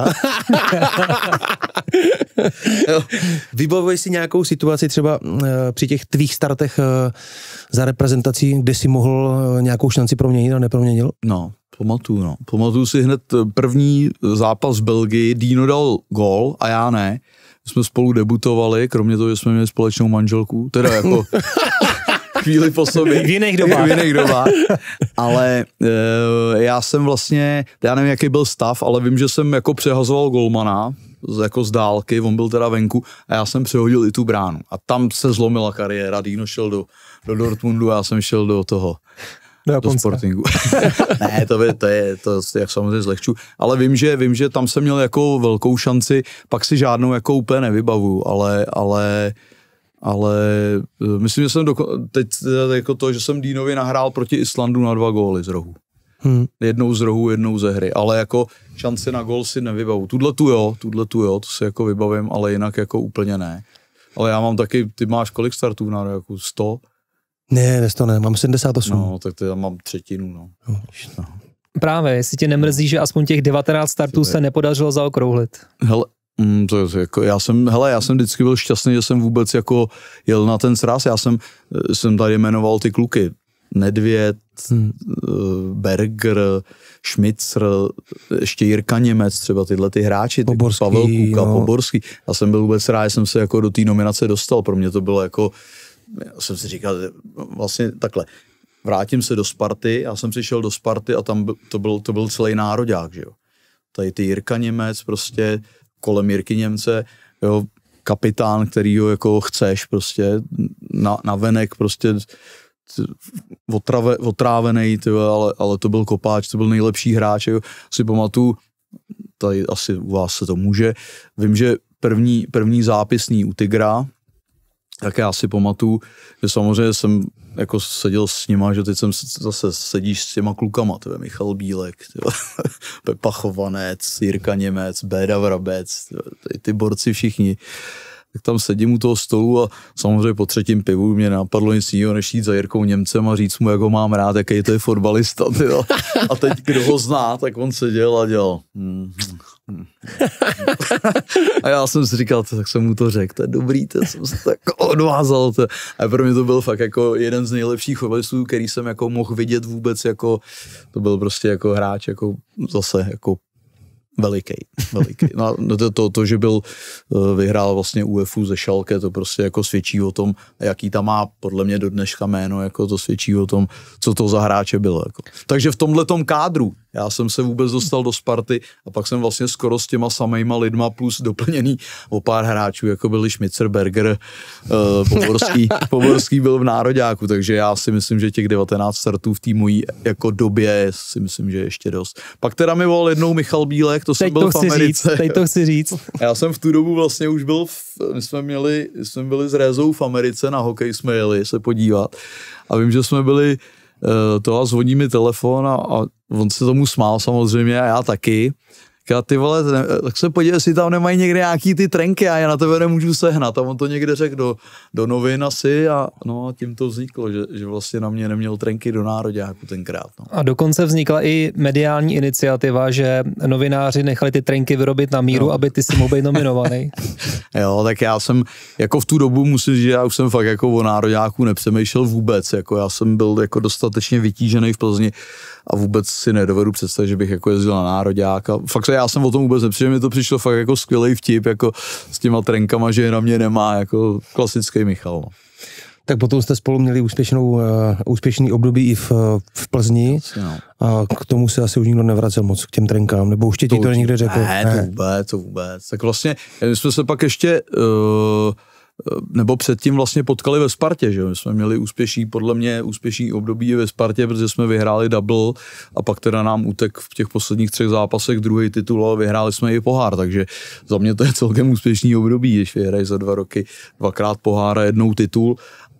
Vybavuješ si nějakou situaci třeba při těch tvých startech za reprezentací, kde jsi mohl nějakou šanci proměnit a neproměnil? No, pamatuju si hned první zápas v Belgii, Dino dal gól a já ne. Jsme spolu debutovali, kromě toho, že jsme měli společnou manželku, teda jako... chvíli po sobě. V jiných dobách. Ale já jsem vlastně, já nevím, jaký byl stav, ale vím, že jsem jako přehazoval golmana, jako z dálky, on byl teda venku a já jsem přehodil i tu bránu. A tam se zlomila kariéra, Dino šel do Dortmundu a já jsem šel do Sportingu. Ne, to je jak samozřejmě zlehču, ale vím, že tam jsem měl jako velkou šanci, pak si žádnou jako úplně nevybavuju, ale myslím, že jsem teď jako to, že jsem Dínovi nahrál proti Islandu na 2 góly z rohu. Jednou z rohu, jednou ze hry, ale jako šanci na gól si nevybavu. Tuhle tu jo, to si jako vybavím, ale jinak jako úplně ne. Ale já mám taky, ty máš kolik startů na jako 100? Ne, 100 ne, mám 78. No, tak já mám třetinu, no. Právě, jestli tě nemrzí, že aspoň těch 19 startů se nepodařilo zaokrouhlit. Hele, jako já jsem vždycky byl šťastný, že jsem vůbec jako jel na ten sraz, já jsem tady jmenoval ty kluky, Nedvěd, Berger, Šmicr, ještě Jirka Němec, třeba tyhle ty hráči, Poborský, Pavel Kuka, Poborský. Já jsem byl vůbec rád, že jsem se jako do té nominace dostal, pro mě to bylo jako, já jsem si říkal, vlastně takhle, vrátím se do Sparty, já jsem přišel do Sparty a tam to byl celý nároďák, že jo. Tady ty Jirka Němec, prostě kolem Jirky Němce, jo, kapitán, kterýho jako chceš prostě, na venek prostě otrávený, ale to byl kopáč, to byl nejlepší hráč, jo. Si pamatuju, tady asi u vás se to může, vím, že první zápisný u Tigra, tak já si pamatuju, že samozřejmě jsem jako seděl s nima, že teď jsem zase sedíš s těma klukama, to je Michal Bílek, Pepa Chovanec, Jirka Němec, Béda Vrabec, ty borci všichni. Tak tam sedím u toho stolu a samozřejmě po 3. pivu mě napadlo nic jiného, než jít za Jirkou Němcem a říct mu, jak ho mám rád, jaký to je fotbalista. A teď, kdo ho zná, tak on seděl a dělal. A já jsem si říkal, tak jsem mu to řekl, to je dobrý, to jsem se tak odvázal. A pro mě to byl fakt jako jeden z nejlepších fotbalistů, který jsem jako mohl vidět vůbec, jako to byl prostě jako hráč, jako zase jako veliký. No, to, že vyhrál vlastně UEFA ze Schalke, to prostě jako svědčí o tom, jaký tam má podle mě do dneška jméno, jako to svědčí o tom, co to za hráče bylo. Jako. Takže v tomhletom kádru, Já jsem se vůbec dostal do Sparty a pak jsem vlastně skoro s těma samejma lidma plus doplněný o pár hráčů, jako byli Šmicer, Berger, Poborský byl v nároďáku, takže já si myslím, že těch 19 startů v té mojí jako době si myslím, že ještě dost. Pak teda mi volal jednou Michal Bílek, to jsem byl v Americe. Teď to chci říct. Já jsem v tu dobu vlastně už byl, my jsme byli s Rézou v Americe, na hokej jsme jeli se podívat a vím, že jsme byli a zvoní mi telefon a on se tomu smál samozřejmě a já taky. A ty vole, tak se podívej, jestli tam nemají někde nějaký ty trenky a já na tebe nemůžu sehnat. A on to někde řekl do novin asi a no, tím to vzniklo, že vlastně na mě neměl trenky do nároďáku tenkrát. No. A dokonce vznikla i mediální iniciativa, že novináři nechali ty trenky vyrobit na míru, aby ty si mohl být nominovaný. Jo, tak já jsem jako v tu dobu musím říct, že já už jsem fakt jako o nároďáku nepřemýšlel vůbec. Jako já jsem byl jako dostatečně vytížený v Plzni a vůbec si nedovedu představit, že bych jako jezdil na nároďák a fakt já jsem o tom vůbec nepřišel, mi to přišlo fakt jako skvělý vtip, jako s těma trenkama, že na mě nemá, jako klasický Michal. No. Tak potom jste spolu měli úspěšný období i v Plzni a k tomu se asi už nikdo nevracel moc k těm trenkám, nebo už ti to někde řekl? Ne, to vůbec. Tak vlastně my jsme se pak ještě nebo předtím vlastně potkali ve Spartě, že my jsme měli podle mě úspěšný období ve Spartě, protože jsme vyhráli double a pak teda nám utek v těch posledních 3 zápasech druhý titul a vyhráli jsme i pohár, takže za mě to je celkem úspěšný období, když vyhrají za 2 roky 2krát pohár a 1 titul,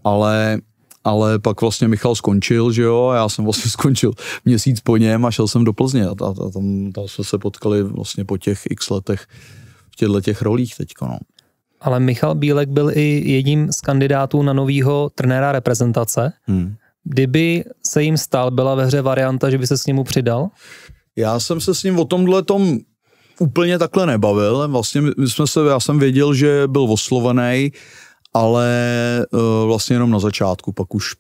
ale pak vlastně Michal skončil, že jo, a já jsem vlastně skončil měsíc po něm a šel jsem do Plzně a tam jsme se potkali vlastně po těch x letech v těchto rolích teďko, no. Ale Michal Bílek byl i jedním z kandidátů na novýho trenéra reprezentace. Kdyby se jim stal, byla ve hře varianta, že by se s němu přidal? Já jsem se s ním o tomhletom úplně takhle nebavil. Vlastně já jsem věděl, že byl oslovený, ale vlastně jenom na začátku.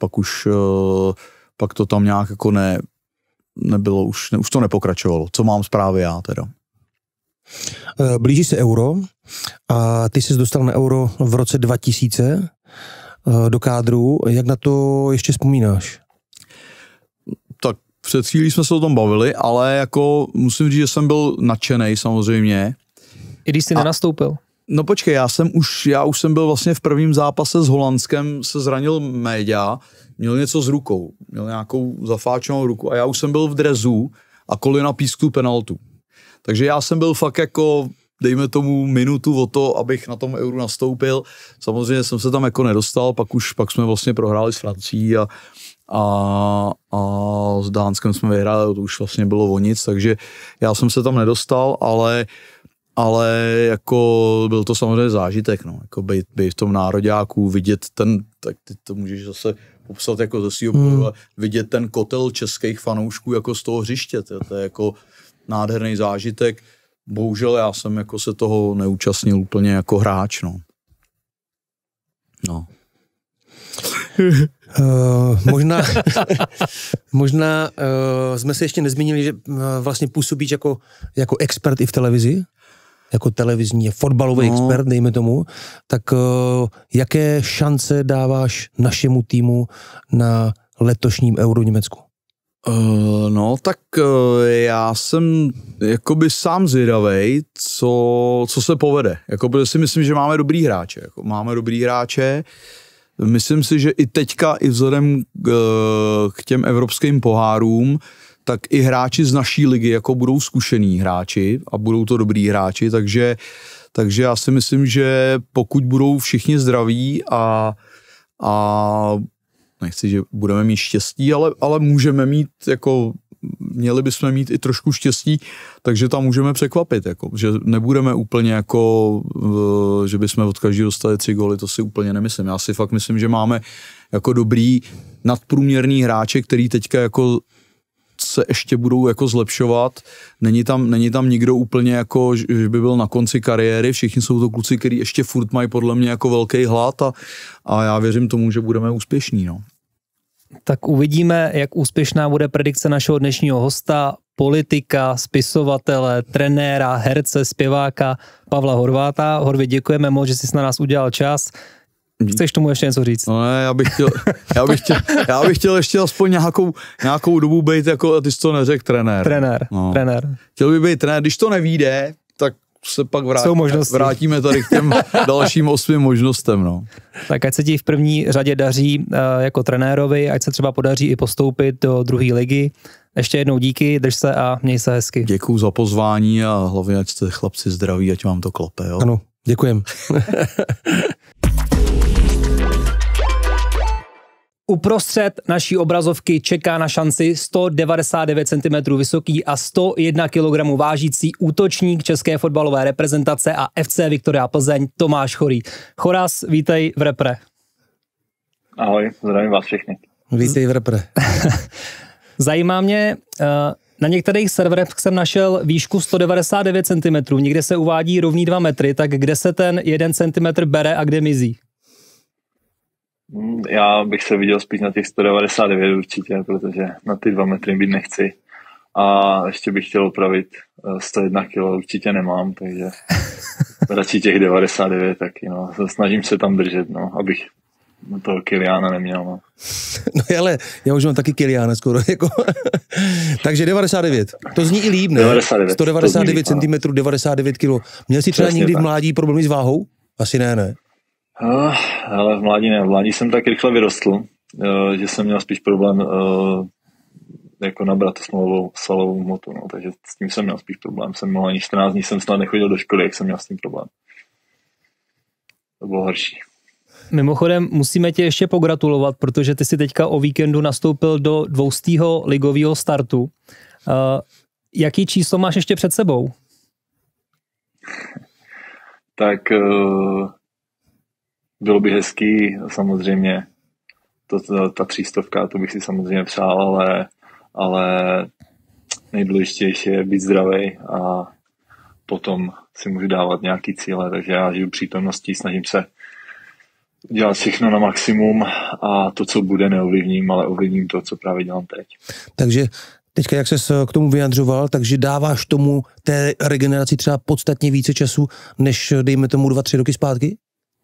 Pak to tam nějak jako nebylo, už to nepokračovalo. Co mám zprávy já teda. Blíží se Euro a ty jsi dostal na Euro v roce 2000 do kádru. Jak na to ještě vzpomínáš? Tak před chvílí jsme se o tom bavili, ale jako musím říct, že jsem byl nadšenej samozřejmě. I když jsi nenastoupil? No počkej, já už jsem byl vlastně v prvním zápase s Holandskem, se zranil média, měl něco s rukou, měl nějakou zafáčenou ruku a já už jsem byl v drezu a kolina pískl penaltu. Takže já jsem byl fakt jako, dejme tomu minutu o to, abych na tom Euru nastoupil. Samozřejmě jsem se tam jako nedostal, pak jsme vlastně prohráli s Francií a s Dánskem jsme vyhráli, to už vlastně bylo o nic, takže já jsem se tam nedostal, ale jako byl to samozřejmě zážitek, no, jako být v tom nároďáku, vidět tak ty to můžeš zase popsat jako ze svýho pohledu, vidět ten kotel českých fanoušků jako z toho hřiště, to je jako nádherný zážitek. Bohužel já jsem jako se toho neúčastnil úplně jako hráč, no. Možná jsme se ještě nezmínili, že vlastně působíš jako expert i v televizi, jako televizní fotbalový expert, dejme tomu, tak jaké šance dáváš našemu týmu na letošním Euro Německu? Tak já jsem jakoby sám zvědavej, co se povede. Jakoby si myslím, že máme dobrý hráče. Myslím si, že i teďka, i vzhledem k těm evropským pohárům, tak i hráči z naší ligy jako budou zkušení hráči a budou to dobrý hráči, takže já si myslím, že pokud budou všichni zdraví a nechci, že budeme mít štěstí, ale můžeme mít, jako měli bychom mít i trošku štěstí, takže tam můžeme překvapit, jako, že nebudeme úplně jako, že bychom od každého dostali 3 góly, to si úplně nemyslím. Já si fakt myslím, že máme jako dobrý nadprůměrný hráče, který teďka jako se ještě budou jako zlepšovat. Není tam nikdo úplně jako, že by byl na konci kariéry, všichni jsou to kluci, kteří ještě furt mají podle mě jako velký hlad a já věřím tomu, že budeme úspěšní. No. Tak uvidíme, jak úspěšná bude predikce našeho dnešního hosta, politika, spisovatele, trenéra, herce, zpěváka Pavla Horváta. Horvě, děkujeme moc, že jsi na nás udělal čas. Chceš tomu ještě něco říct? No ne, já bych chtěl ještě aspoň nějakou dobu být jako, ty jsi to neřekl, trenér. Trenér. Chtěl bych být trenér, když to nevyjde, tak se pak vrátíme tady k těm dalším 8 možnostem. No. Tak ať se ti v první řadě daří jako trenérovi, ať se třeba podaří i postoupit do druhé ligy. Ještě jednou díky, drž se a měj se hezky. Děkuju za pozvání a hlavně ať jste chlapci zdraví, ať vám to klope. Jo? Ano, děkujem. Uprostřed naší obrazovky čeká na šanci 199 cm vysoký a 101 kg vážící útočník české fotbalové reprezentace a FC Viktoria Plzeň Tomáš Chorý. Choras, vítej v Repre. Ahoj, zdravím vás všechny. Vítej v Repre. Zajímá mě, na některých serverech jsem našel výšku 199 cm, někde se uvádí rovný 2 metry, tak kde se ten 1 cm bere a kde mizí? Já bych se viděl spíš na těch 199 určitě, protože na ty 2 metry být nechci. A ještě bych chtěl opravit 101 kg, určitě nemám, takže radši těch 99 taky. No. Snažím se tam držet, no, abych toho Kyliána neměl. No. No ale já už mám taky Kyliána skoro. Jako. Takže 99. To zní i líp, ne? 99. 199 cm, 99 kg. Měl jsi třeba někdy v mládí problémy s váhou? Asi ne. Ale v mládí jsem tak rychle vyrostl, že jsem měl spíš problém jako nabrat svalovou hmotu, no, takže s tím jsem měl spíš problém. Jsem mohl ani 14 dní jsem snad nechodil do školy, jak jsem měl s tím problém. To bylo horší. Mimochodem musíme tě ještě pogratulovat, protože ty si teďka o víkendu nastoupil do 200. ligového startu. Jaký číslo máš ještě před sebou? Tak bylo by hezký, samozřejmě, ta 300, to bych si samozřejmě přál, ale nejdůležitější je být zdravý a potom si můžu dávat nějaký cíle, takže já žiju přítomností, snažím se dělat všechno na maximum a to, co bude, neovlivním, ale ovlivním to, co právě dělám teď. Takže teďka, jak ses k tomu vyjadřoval, takže dáváš tomu té regeneraci třeba podstatně více času, než dejme tomu 2-3 roky zpátky?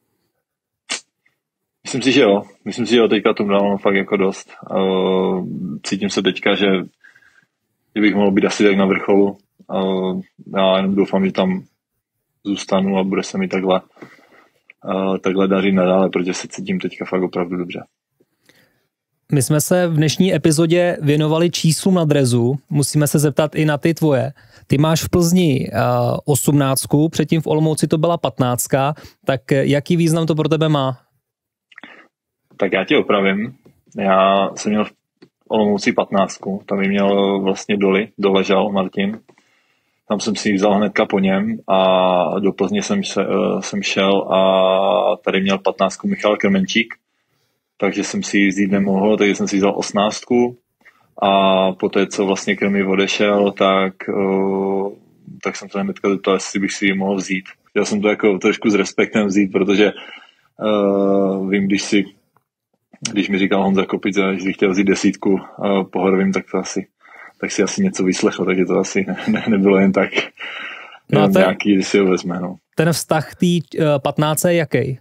Myslím si, že jo. Teďka tomu dávám fakt jako dost. Cítím se teďka, že bych mohl být asi tak na vrcholu. Já jenom doufám, že tam zůstanu a bude se mi takhle dařit nadále, protože se cítím teďka fakt opravdu dobře. My jsme se v dnešní epizodě věnovali číslům na drezu. Musíme se zeptat i na ty tvoje. Ty máš v Plzni 18, předtím v Olomouci to byla 15. Tak jaký význam to pro tebe má? Tak já tě opravím. Já jsem měl v Olomouci 15, tam mi měl vlastně doležal Martin. Tam jsem si ji vzal hnedka po něm a do Plzně jsem šel a tady měl 15 Michal Krmenčík, takže jsem si ji vzít nemohl, takže jsem si vzal 18 a poté, co vlastně Krmi odešel, tak jsem se hnedka zeptal, jestli bych si ji mohl vzít. Já jsem to jako trošku s respektem vzít, protože vím, když mi říkal Honza Kopica, že bych chtěl vzít 10 pohorovým, tak si asi něco vyslechl, takže to asi nebylo jen tak nějaký, když si ho vezme. No. Ten vztah té 15 je jaký?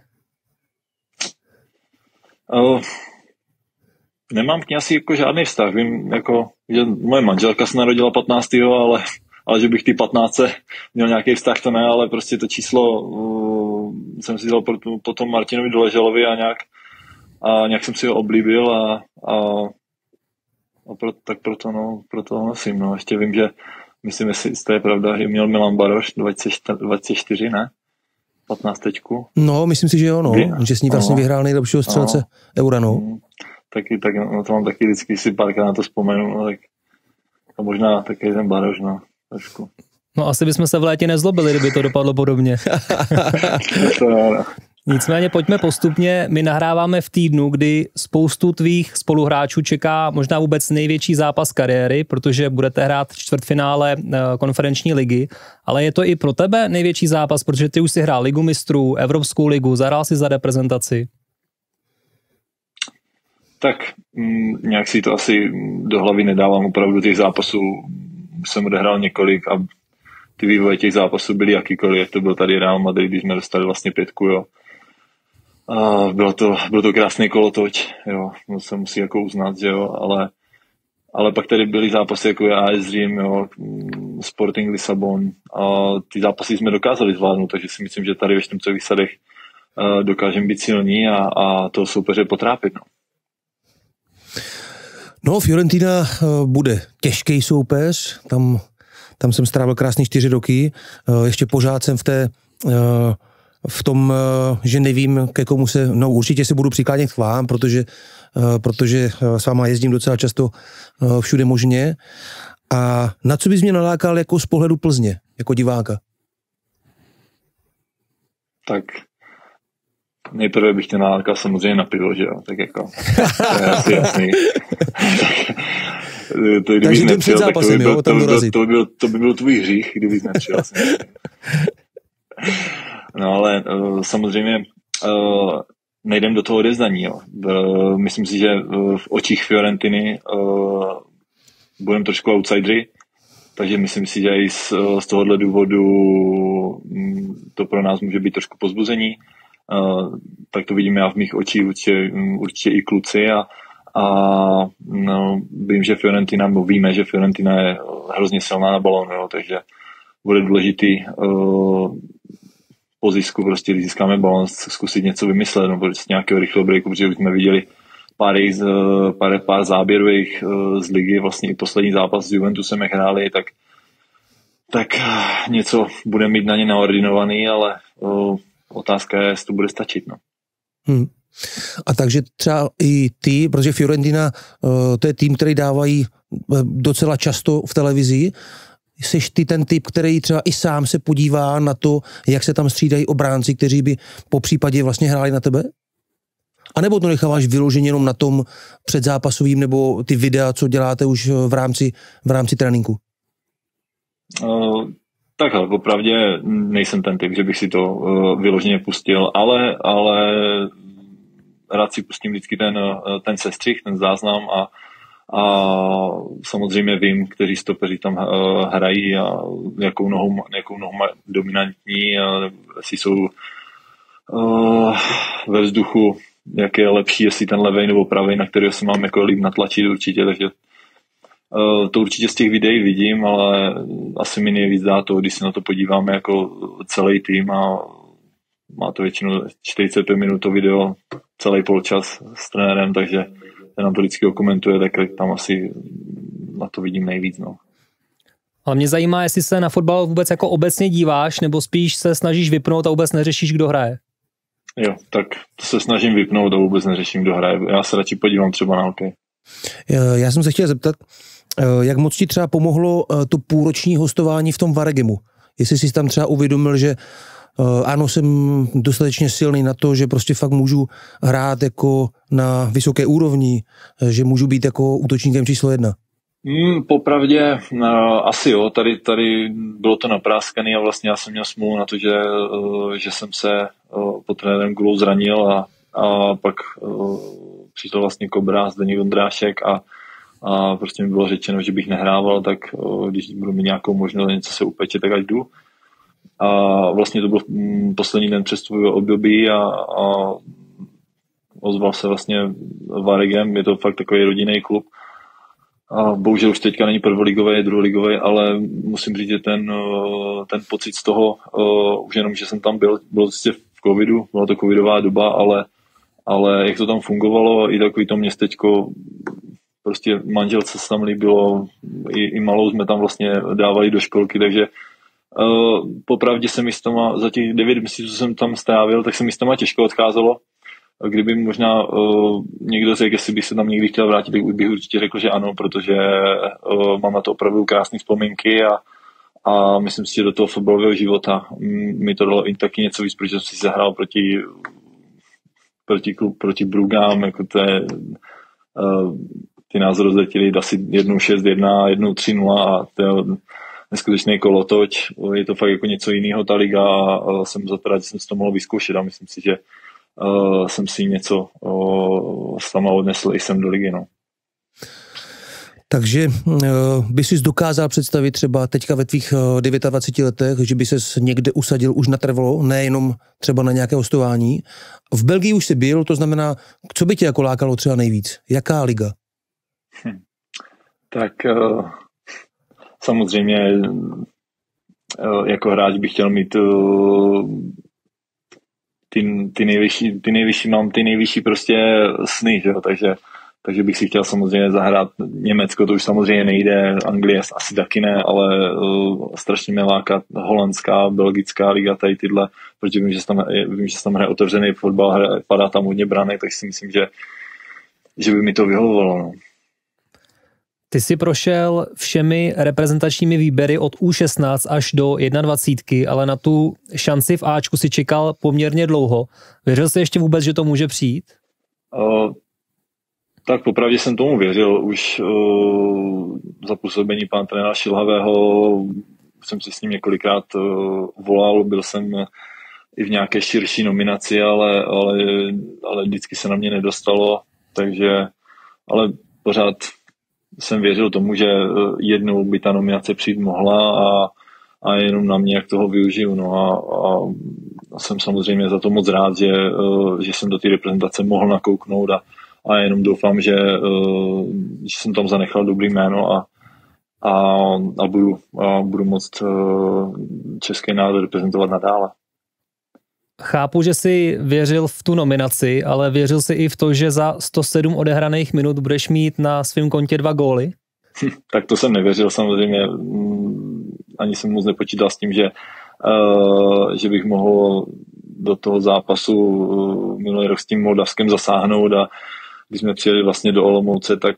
Nemám k ní asi jako žádný vztah. Vím, jako, že moje manželka se narodila 15. ale že bych ty 15 měl nějaký vztah, to ne, ale prostě to číslo jsem si dal potom Martinovi Doležalovi a nějak jsem si ho oblíbil a proto ho nosím. No. Ještě vím, že myslím, jestli to je pravda, že měl Milan Baroš 24, ne? 15. No, myslím si, že jo, no. Že s ní vlastně vyhrál nejlepšího střelce Eura, no. Tak no, to mám taky vždycky, si párkrát na to vzpomenu, no, tak a možná taky ten Baroš, no, trošku. No asi bychom se v létě nezlobili, kdyby to dopadlo podobně. Nicméně pojďme postupně, my nahráváme v týdnu, kdy spoustu tvých spoluhráčů čeká možná vůbec největší zápas kariéry, protože budete hrát čtvrtfinále konferenční ligy, ale je to i pro tebe největší zápas, protože ty už si hrál Ligu mistrů, Evropskou ligu, zahrál si za reprezentaci. Tak nějak si to asi do hlavy nedávám, opravdu těch zápasů jsem odehrál několik a ty vývoje těch zápasů byly jakýkoliv, jak to byl tady Real Madrid, když jsme dostali vlastně 5, jo. Byl to krásný kolotoč, jo, to se musí jako uznat, že jo, ale pak tady byly zápasy jako je AS Řím, jo, Sporting Lisabon a ty zápasy jsme dokázali zvládnout, takže si myslím, že tady ve Štrbcových Sadech dokážeme být silní a toho soupeře potrápit. No. No, Fiorentina bude těžký soupeř, tam jsem strávil krásný 4 roky, ještě pořád jsem v tom, že nevím, ke komu určitě se budu přiklánět k vám, protože s váma jezdím docela často všude možně. A na co bys mě nalákal jako z pohledu Plzně, jako diváka? Tak nejprve bych tě nalákal samozřejmě na pivo, že jo, tak jako, to je asi jasný. Takže jdem před zápasem, jo, tam dorazit. To by byl tvůj hřích, kdybych nepřijel. No ale samozřejmě nejdem do toho odevzdání. Jo. Myslím si, že v očích Fiorentiny budeme trošku outsideri, takže myslím si, že i z tohohle důvodu to pro nás může být trošku pozbuzení. Tak to vidíme já v mých očích, určitě i kluci a no, víme, že Fiorentina je hrozně silná na balón, jo, takže bude důležitý po zisku, prostě když získáme balón, zkusit něco vymyslet, no, z nějakého rychlého breaku, protože už jsme viděli pár záběrů jejich z ligy, vlastně i poslední zápas s Juventusem, jak hráli, tak něco bude mít na ně naordinovaný, ale otázka je, jestli to bude stačit. No. A takže třeba i ty, protože Fiorentina, to je tým, který dávají docela často v televizi, seš ty ten typ, který třeba i sám se podívá na to, jak se tam střídají obránci, kteří by po případě vlastně hráli na tebe? A nebo to necháváš vyloženě jenom na tom předzápasovým, nebo ty videa, co děláte už v rámci tréninku? Takhle, opravdě nejsem ten typ, že bych si to vyloženě pustil, ale rád si pustím vždycky ten sestřih, ten záznam a samozřejmě vím, kteří stopeři tam hrají a jakou nohou má dominantní, jestli jsou ve vzduchu, jak je lepší, jestli ten levej nebo pravej, na kterého se mám jako líp natlačit určitě, takže to určitě z těch videí vidím, ale asi mi nejvíc dá to, když se na to podíváme jako celý tým a má to většinou 45 minut to video, celý polčas s trenérem, takže ten nám to vždycky okomentuje, tak tam asi na to vidím nejvíc. No. Ale mě zajímá, jestli se na fotbal vůbec jako obecně díváš, nebo spíš se snažíš vypnout a vůbec neřešíš, kdo hraje. Jo, tak to se snažím vypnout a vůbec neřeším, kdo hraje. Já se radši podívám třeba na hokej. Já jsem se chtěl zeptat, jak moc ti třeba pomohlo to půlroční hostování v tom Varegemu? Jestli jsi tam třeba uvědomil, že ano, jsem dostatečně silný na to, že prostě fakt můžu hrát jako na vysoké úrovni, že můžu být jako útočníkem číslo 1. Popravdě asi jo, tady bylo to napráskaný a vlastně já jsem měl smůlu na to, že jsem se pod trenérem Gulou zranil a pak přišel vlastně Kobra, Zdeněk Ondrášek a prostě mi bylo řečeno, že bych nehrával, tak když budu mít nějakou možnost něco se upeče, tak ať jdu. A vlastně to byl poslední den přestupového období a ozval se vlastně Varegem, je to fakt takový rodinný klub. A bohužel už teďka není prvoligový, je druholigový, ale musím říct, že ten pocit z toho, už jenom, že jsem tam bylo vlastně v covidu, byla to covidová doba, ale jak to tam fungovalo, i takový to městečko, prostě manželce se tam líbilo, i malou jsme tam vlastně dávali do školky, takže popravdě se mi s toma, za těch 9 měsíců jsem tam strávil, tak se mi s toma těžko odcházelo. Kdyby možná někdo řekl, jestli bych se tam někdy chtěl vrátit, tak bych určitě řekl, že ano, protože mám na to opravdu krásné vzpomínky a myslím si, že do toho fotbalového života mi to dalo i taky něco víc, protože jsem si zahrál proti Brugám, jako to je, ty nás rozletěli asi jednou 6-1, jednou 3-0 a to je neskutečný kolotoč. Je to fakt jako něco jiného ta liga a jsem za to rád, že jsem si to mohl vyzkoušet a myslím si, že jsem si něco sama odnesl i sem do ligy. No. Takže by si dokázal představit třeba teďka ve tvých 29 letech, že by ses někde usadil už natrvalo, nejenom třeba na nějaké hostování. V Belgii už jsi byl, to znamená, co by tě jako lákalo třeba nejvíc? Jaká liga? Tak samozřejmě jako hráč bych chtěl mít ty nejvyšší prostě sny, že jo? Takže bych si chtěl samozřejmě zahrát Německo, to už samozřejmě nejde, Anglie asi taky ne, ale strašně mě láká holandská, belgická liga, tady tyhle, protože vím, že se tam hraje otevřený fotbal, padá tam hodně branek, tak si myslím, že by mi to vyhovovalo. No. Ty jsi prošel všemi reprezentačními výběry od U16 až do 21, ale na tu šanci v Ačku si čekal poměrně dlouho. Věřil jsi ještě vůbec, že to může přijít? Tak popravdě jsem tomu věřil. Už za působení pana trenéra Šilhavého jsem si s ním několikrát volal, byl jsem i v nějaké širší nominaci, ale vždycky se na mě nedostalo, takže ale pořád jsem věřil tomu, že jednou by ta nominace přijít mohla a jenom na mě, jak toho využiju. No a jsem samozřejmě za to moc rád, že jsem do té reprezentace mohl nakouknout a jenom doufám, že jsem tam zanechal dobrý jméno a budu moct český národ reprezentovat nadále. Chápu, že jsi věřil v tu nominaci, ale věřil jsi i v to, že za 107 odehraných minut budeš mít na svém kontě 2 góly? Tak to jsem nevěřil samozřejmě. Ani jsem moc nepočítal s tím, že bych mohl do toho zápasu minulý rok s tím Moldavskem zasáhnout a když jsme přijeli vlastně do Olomouce, tak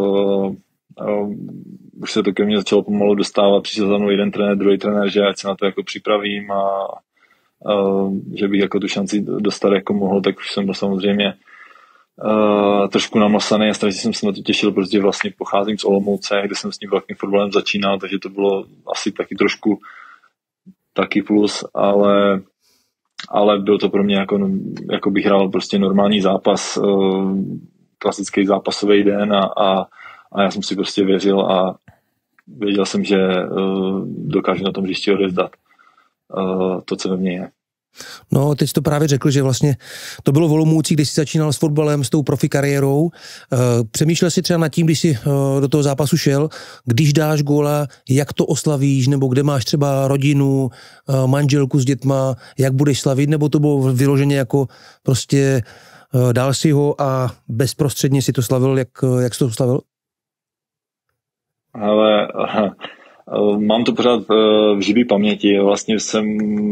už se to ke mně začalo pomalu dostávat. Přišel za mnou jeden trenér, druhý trenér, že ať se na to jako připravím a že bych jako tu šanci dostat jako mohl, tak už jsem byl samozřejmě trošku namasaný a strašně jsem se na to těšil, protože vlastně pocházím z Olomouce, kde jsem s tím velkým fotbalem začínal, takže to bylo asi taky trošku taky plus, ale byl to pro mě jako bych hrál prostě normální zápas, klasický zápasový den a já jsem si prostě věřil a věděl jsem, že dokážu na tom hřišti odevzdat to, co ve mně je. No, teď jsi to právě řekl, že vlastně to bylo v Olomouci, když jsi začínal s fotbalem, s tou profi kariérou. Přemýšlel jsi třeba nad tím, když jsi do toho zápasu šel, když dáš góla, jak to oslavíš, nebo kde máš třeba rodinu, manželku s dětma, jak budeš slavit, nebo to bylo vyloženě jako prostě dal si ho a bezprostředně si to slavil, jak jsi to slavil? Ale mám to pořád v živý paměti. Vlastně jsem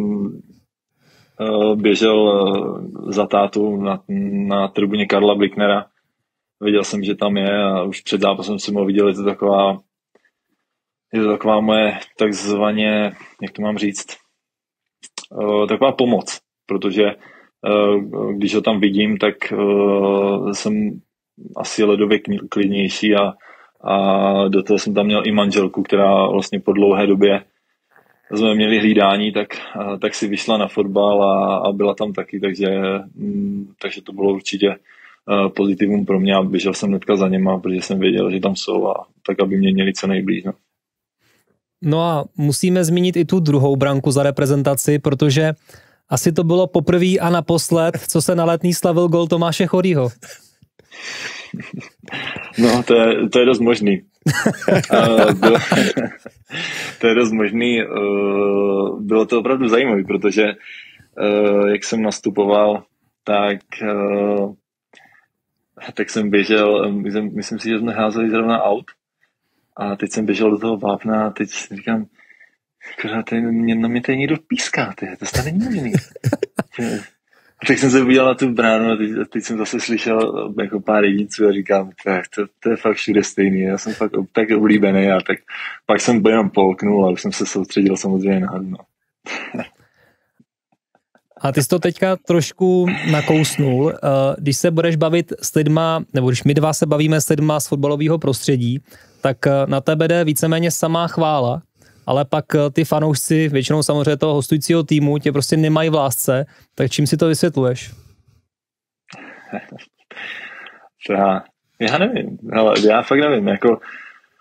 běžel za tátu na tribuně Karla Blicknera. Viděl jsem, že tam je a už před zápasem jsem ho viděl, je to taková moje takzvaně, jak to mám říct, taková pomoc, protože když ho tam vidím, tak jsem asi ledově klidnější a do toho jsem tam měl i manželku, která vlastně po dlouhé době jsme měli hlídání, tak si vyšla na fotbal a byla tam taky, takže to bylo určitě pozitivum pro mě a běžel jsem hnedka za něma, protože jsem věděl, že tam jsou a tak, aby mě měli co nejblíž. No a musíme zmínit i tu druhou branku za reprezentaci, protože asi to bylo poprvé a naposled, co se na Letný slavil gól Tomáše Choryho. No, to je dost možný. To je dost možný. Bylo to opravdu zajímavé, protože jak jsem nastupoval, tak jsem běžel, myslím si, že jsme házeli zrovna aut a teď jsem běžel do toho vápna a teď říkám, na mě tady někdo píská, to stane není možný. Tak jsem se udělal na tu bránu a teď jsem zase slyšel jako pár jedinců a říkám, to je fakt všude stejný, já jsem fakt tak oblíbený a tak pak jsem jenom polknul a už jsem se soustředil samozřejmě na hru. A ty jsi to teďka trošku nakousnul, když se budeš bavit s lidma, nebo když my dva se bavíme s lidma z fotbalového prostředí, tak na tebe jde víceméně samá chvála, ale pak ty fanoušci, většinou samozřejmě toho hostujícího týmu, tě prostě nemají v lásce, tak čím si to vysvětluješ? Já nevím, ale já fakt nevím, jako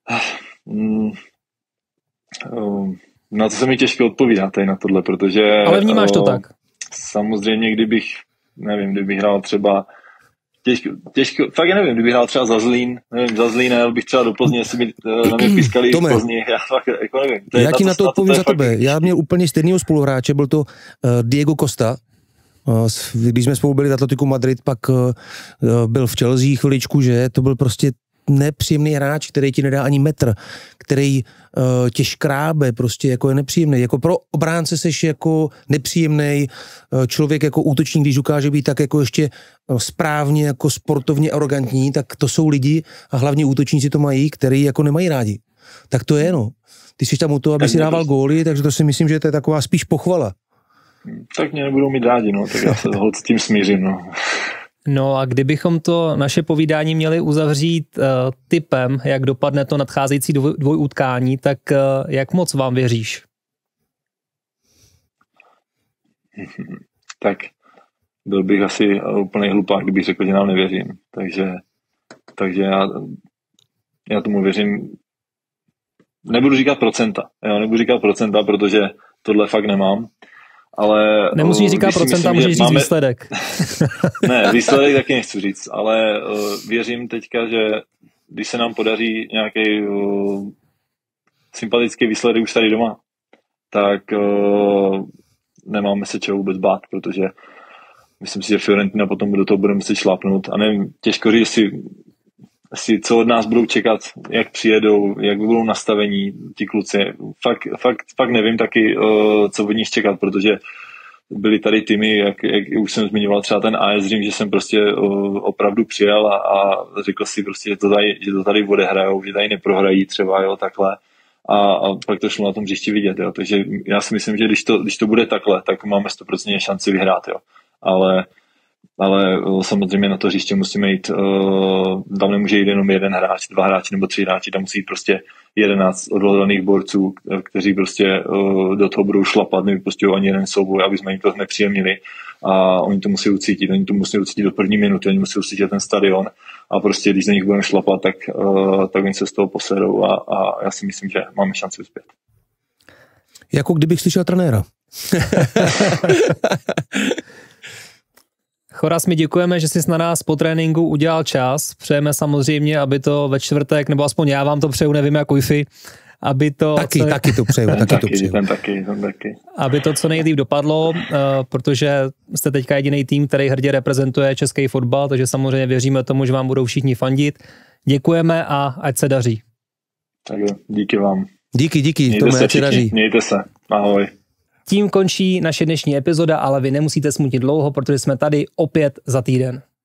Na to se mi těžko odpovídá tady na tohle, protože... Ale vnímáš to tak? Samozřejmě, kdybych hrál třeba těžko, fakt já nevím, kdybych hrál třeba za Zlín, jel bych třeba do Plzně, jestli by na mě pískali v Plzni, já fakt jako nevím. Já ti na to odpovím za tebe. Já měl úplně stejného spoluhráče, byl to Diego Costa. Když jsme spolu byli v Atletiku Madrid, pak byl v Chelsea chviličku, že to byl prostě nepříjemný hráč, který ti nedá ani metr, který tě škrábe, prostě jako je nepříjemný. Jako pro obránce seš jako nepříjemný člověk, jako útočník, když ukáže být tak jako ještě správně, jako sportovně arrogantní, tak to jsou lidi a hlavně útočníci to mají, který jako nemají rádi. Tak to je, no. Ty jsi tam u toho, aby si dával góly, takže to si myslím, že to je taková spíš pochvala. Tak mě nebudou mít rádi, no, tak já se s tím smířím, no. No a kdybychom to naše povídání měli uzavřít tipem, jak dopadne to nadcházející dvojutkání, tak jak moc vám věříš? Tak byl bych asi úplný hlupák, kdybych řekl, že nám nevěřím. Takže já tomu věřím. Nebudu říkat procenta, protože tohle fakt nemám. Ale nemusíš říkat procenta, můžeš říct výsledek. Ne, výsledek taky nechci říct, ale věřím teďka, že když se nám podaří nějaký sympatický výsledek už tady doma, tak nemáme se čeho vůbec bát, protože myslím si, že Fiorentina potom do toho bude muset šlápnout. A nevím, těžko říct si co od nás budou čekat, jak přijedou, jak budou nastavení ti kluci. Fakt nevím taky, co od nich čekat, protože byly tady týmy, jak už jsem zmiňoval třeba ten AS Řím, že jsem prostě opravdu přijel a řekl si prostě, že to tady odehrajou, že tady neprohrají třeba, jo, takhle. A pak to šlo na tom hřišti vidět, jo. Takže já si myslím, že když to bude takhle, tak máme 100% šanci vyhrát, jo. Ale samozřejmě na to hřiště musíme jít, tam nemůže jít jenom jeden hráč, 2 hráči nebo 3 hráči, tam musí jít prostě 11 odhodlaných borců, kteří prostě do toho budou šlapat, nevypustějí ani jeden souboj, aby jsme jim to nepříjemnili a oni to musí ucítit do první minuty, oni musí ucítit ten stadion a prostě když za nich budeme šlapat, tak oni se z toho posedou a já si myslím, že máme šanci uspět. Jako kdybych slyšel trenéra. Choras, my děkujeme, že jsi na nás po tréninku udělal čas. Přejeme samozřejmě, aby to ve čtvrtek, nebo aspoň já vám to přeju, nevím jak Wi-Fi, aby to... Taky to přeju. Taky. Aby to co nejdřív dopadlo, protože jste teďka jediný tým, který hrdě reprezentuje český fotbal, takže samozřejmě věříme tomu, že vám budou všichni fandit. Děkujeme a ať se daří. Tak jo, díky vám. Díky, Tome, ať se daří. Mějte se, ahoj. Tím končí naše dnešní epizoda, ale vy nemusíte smutit dlouho, protože jsme tady opět za týden.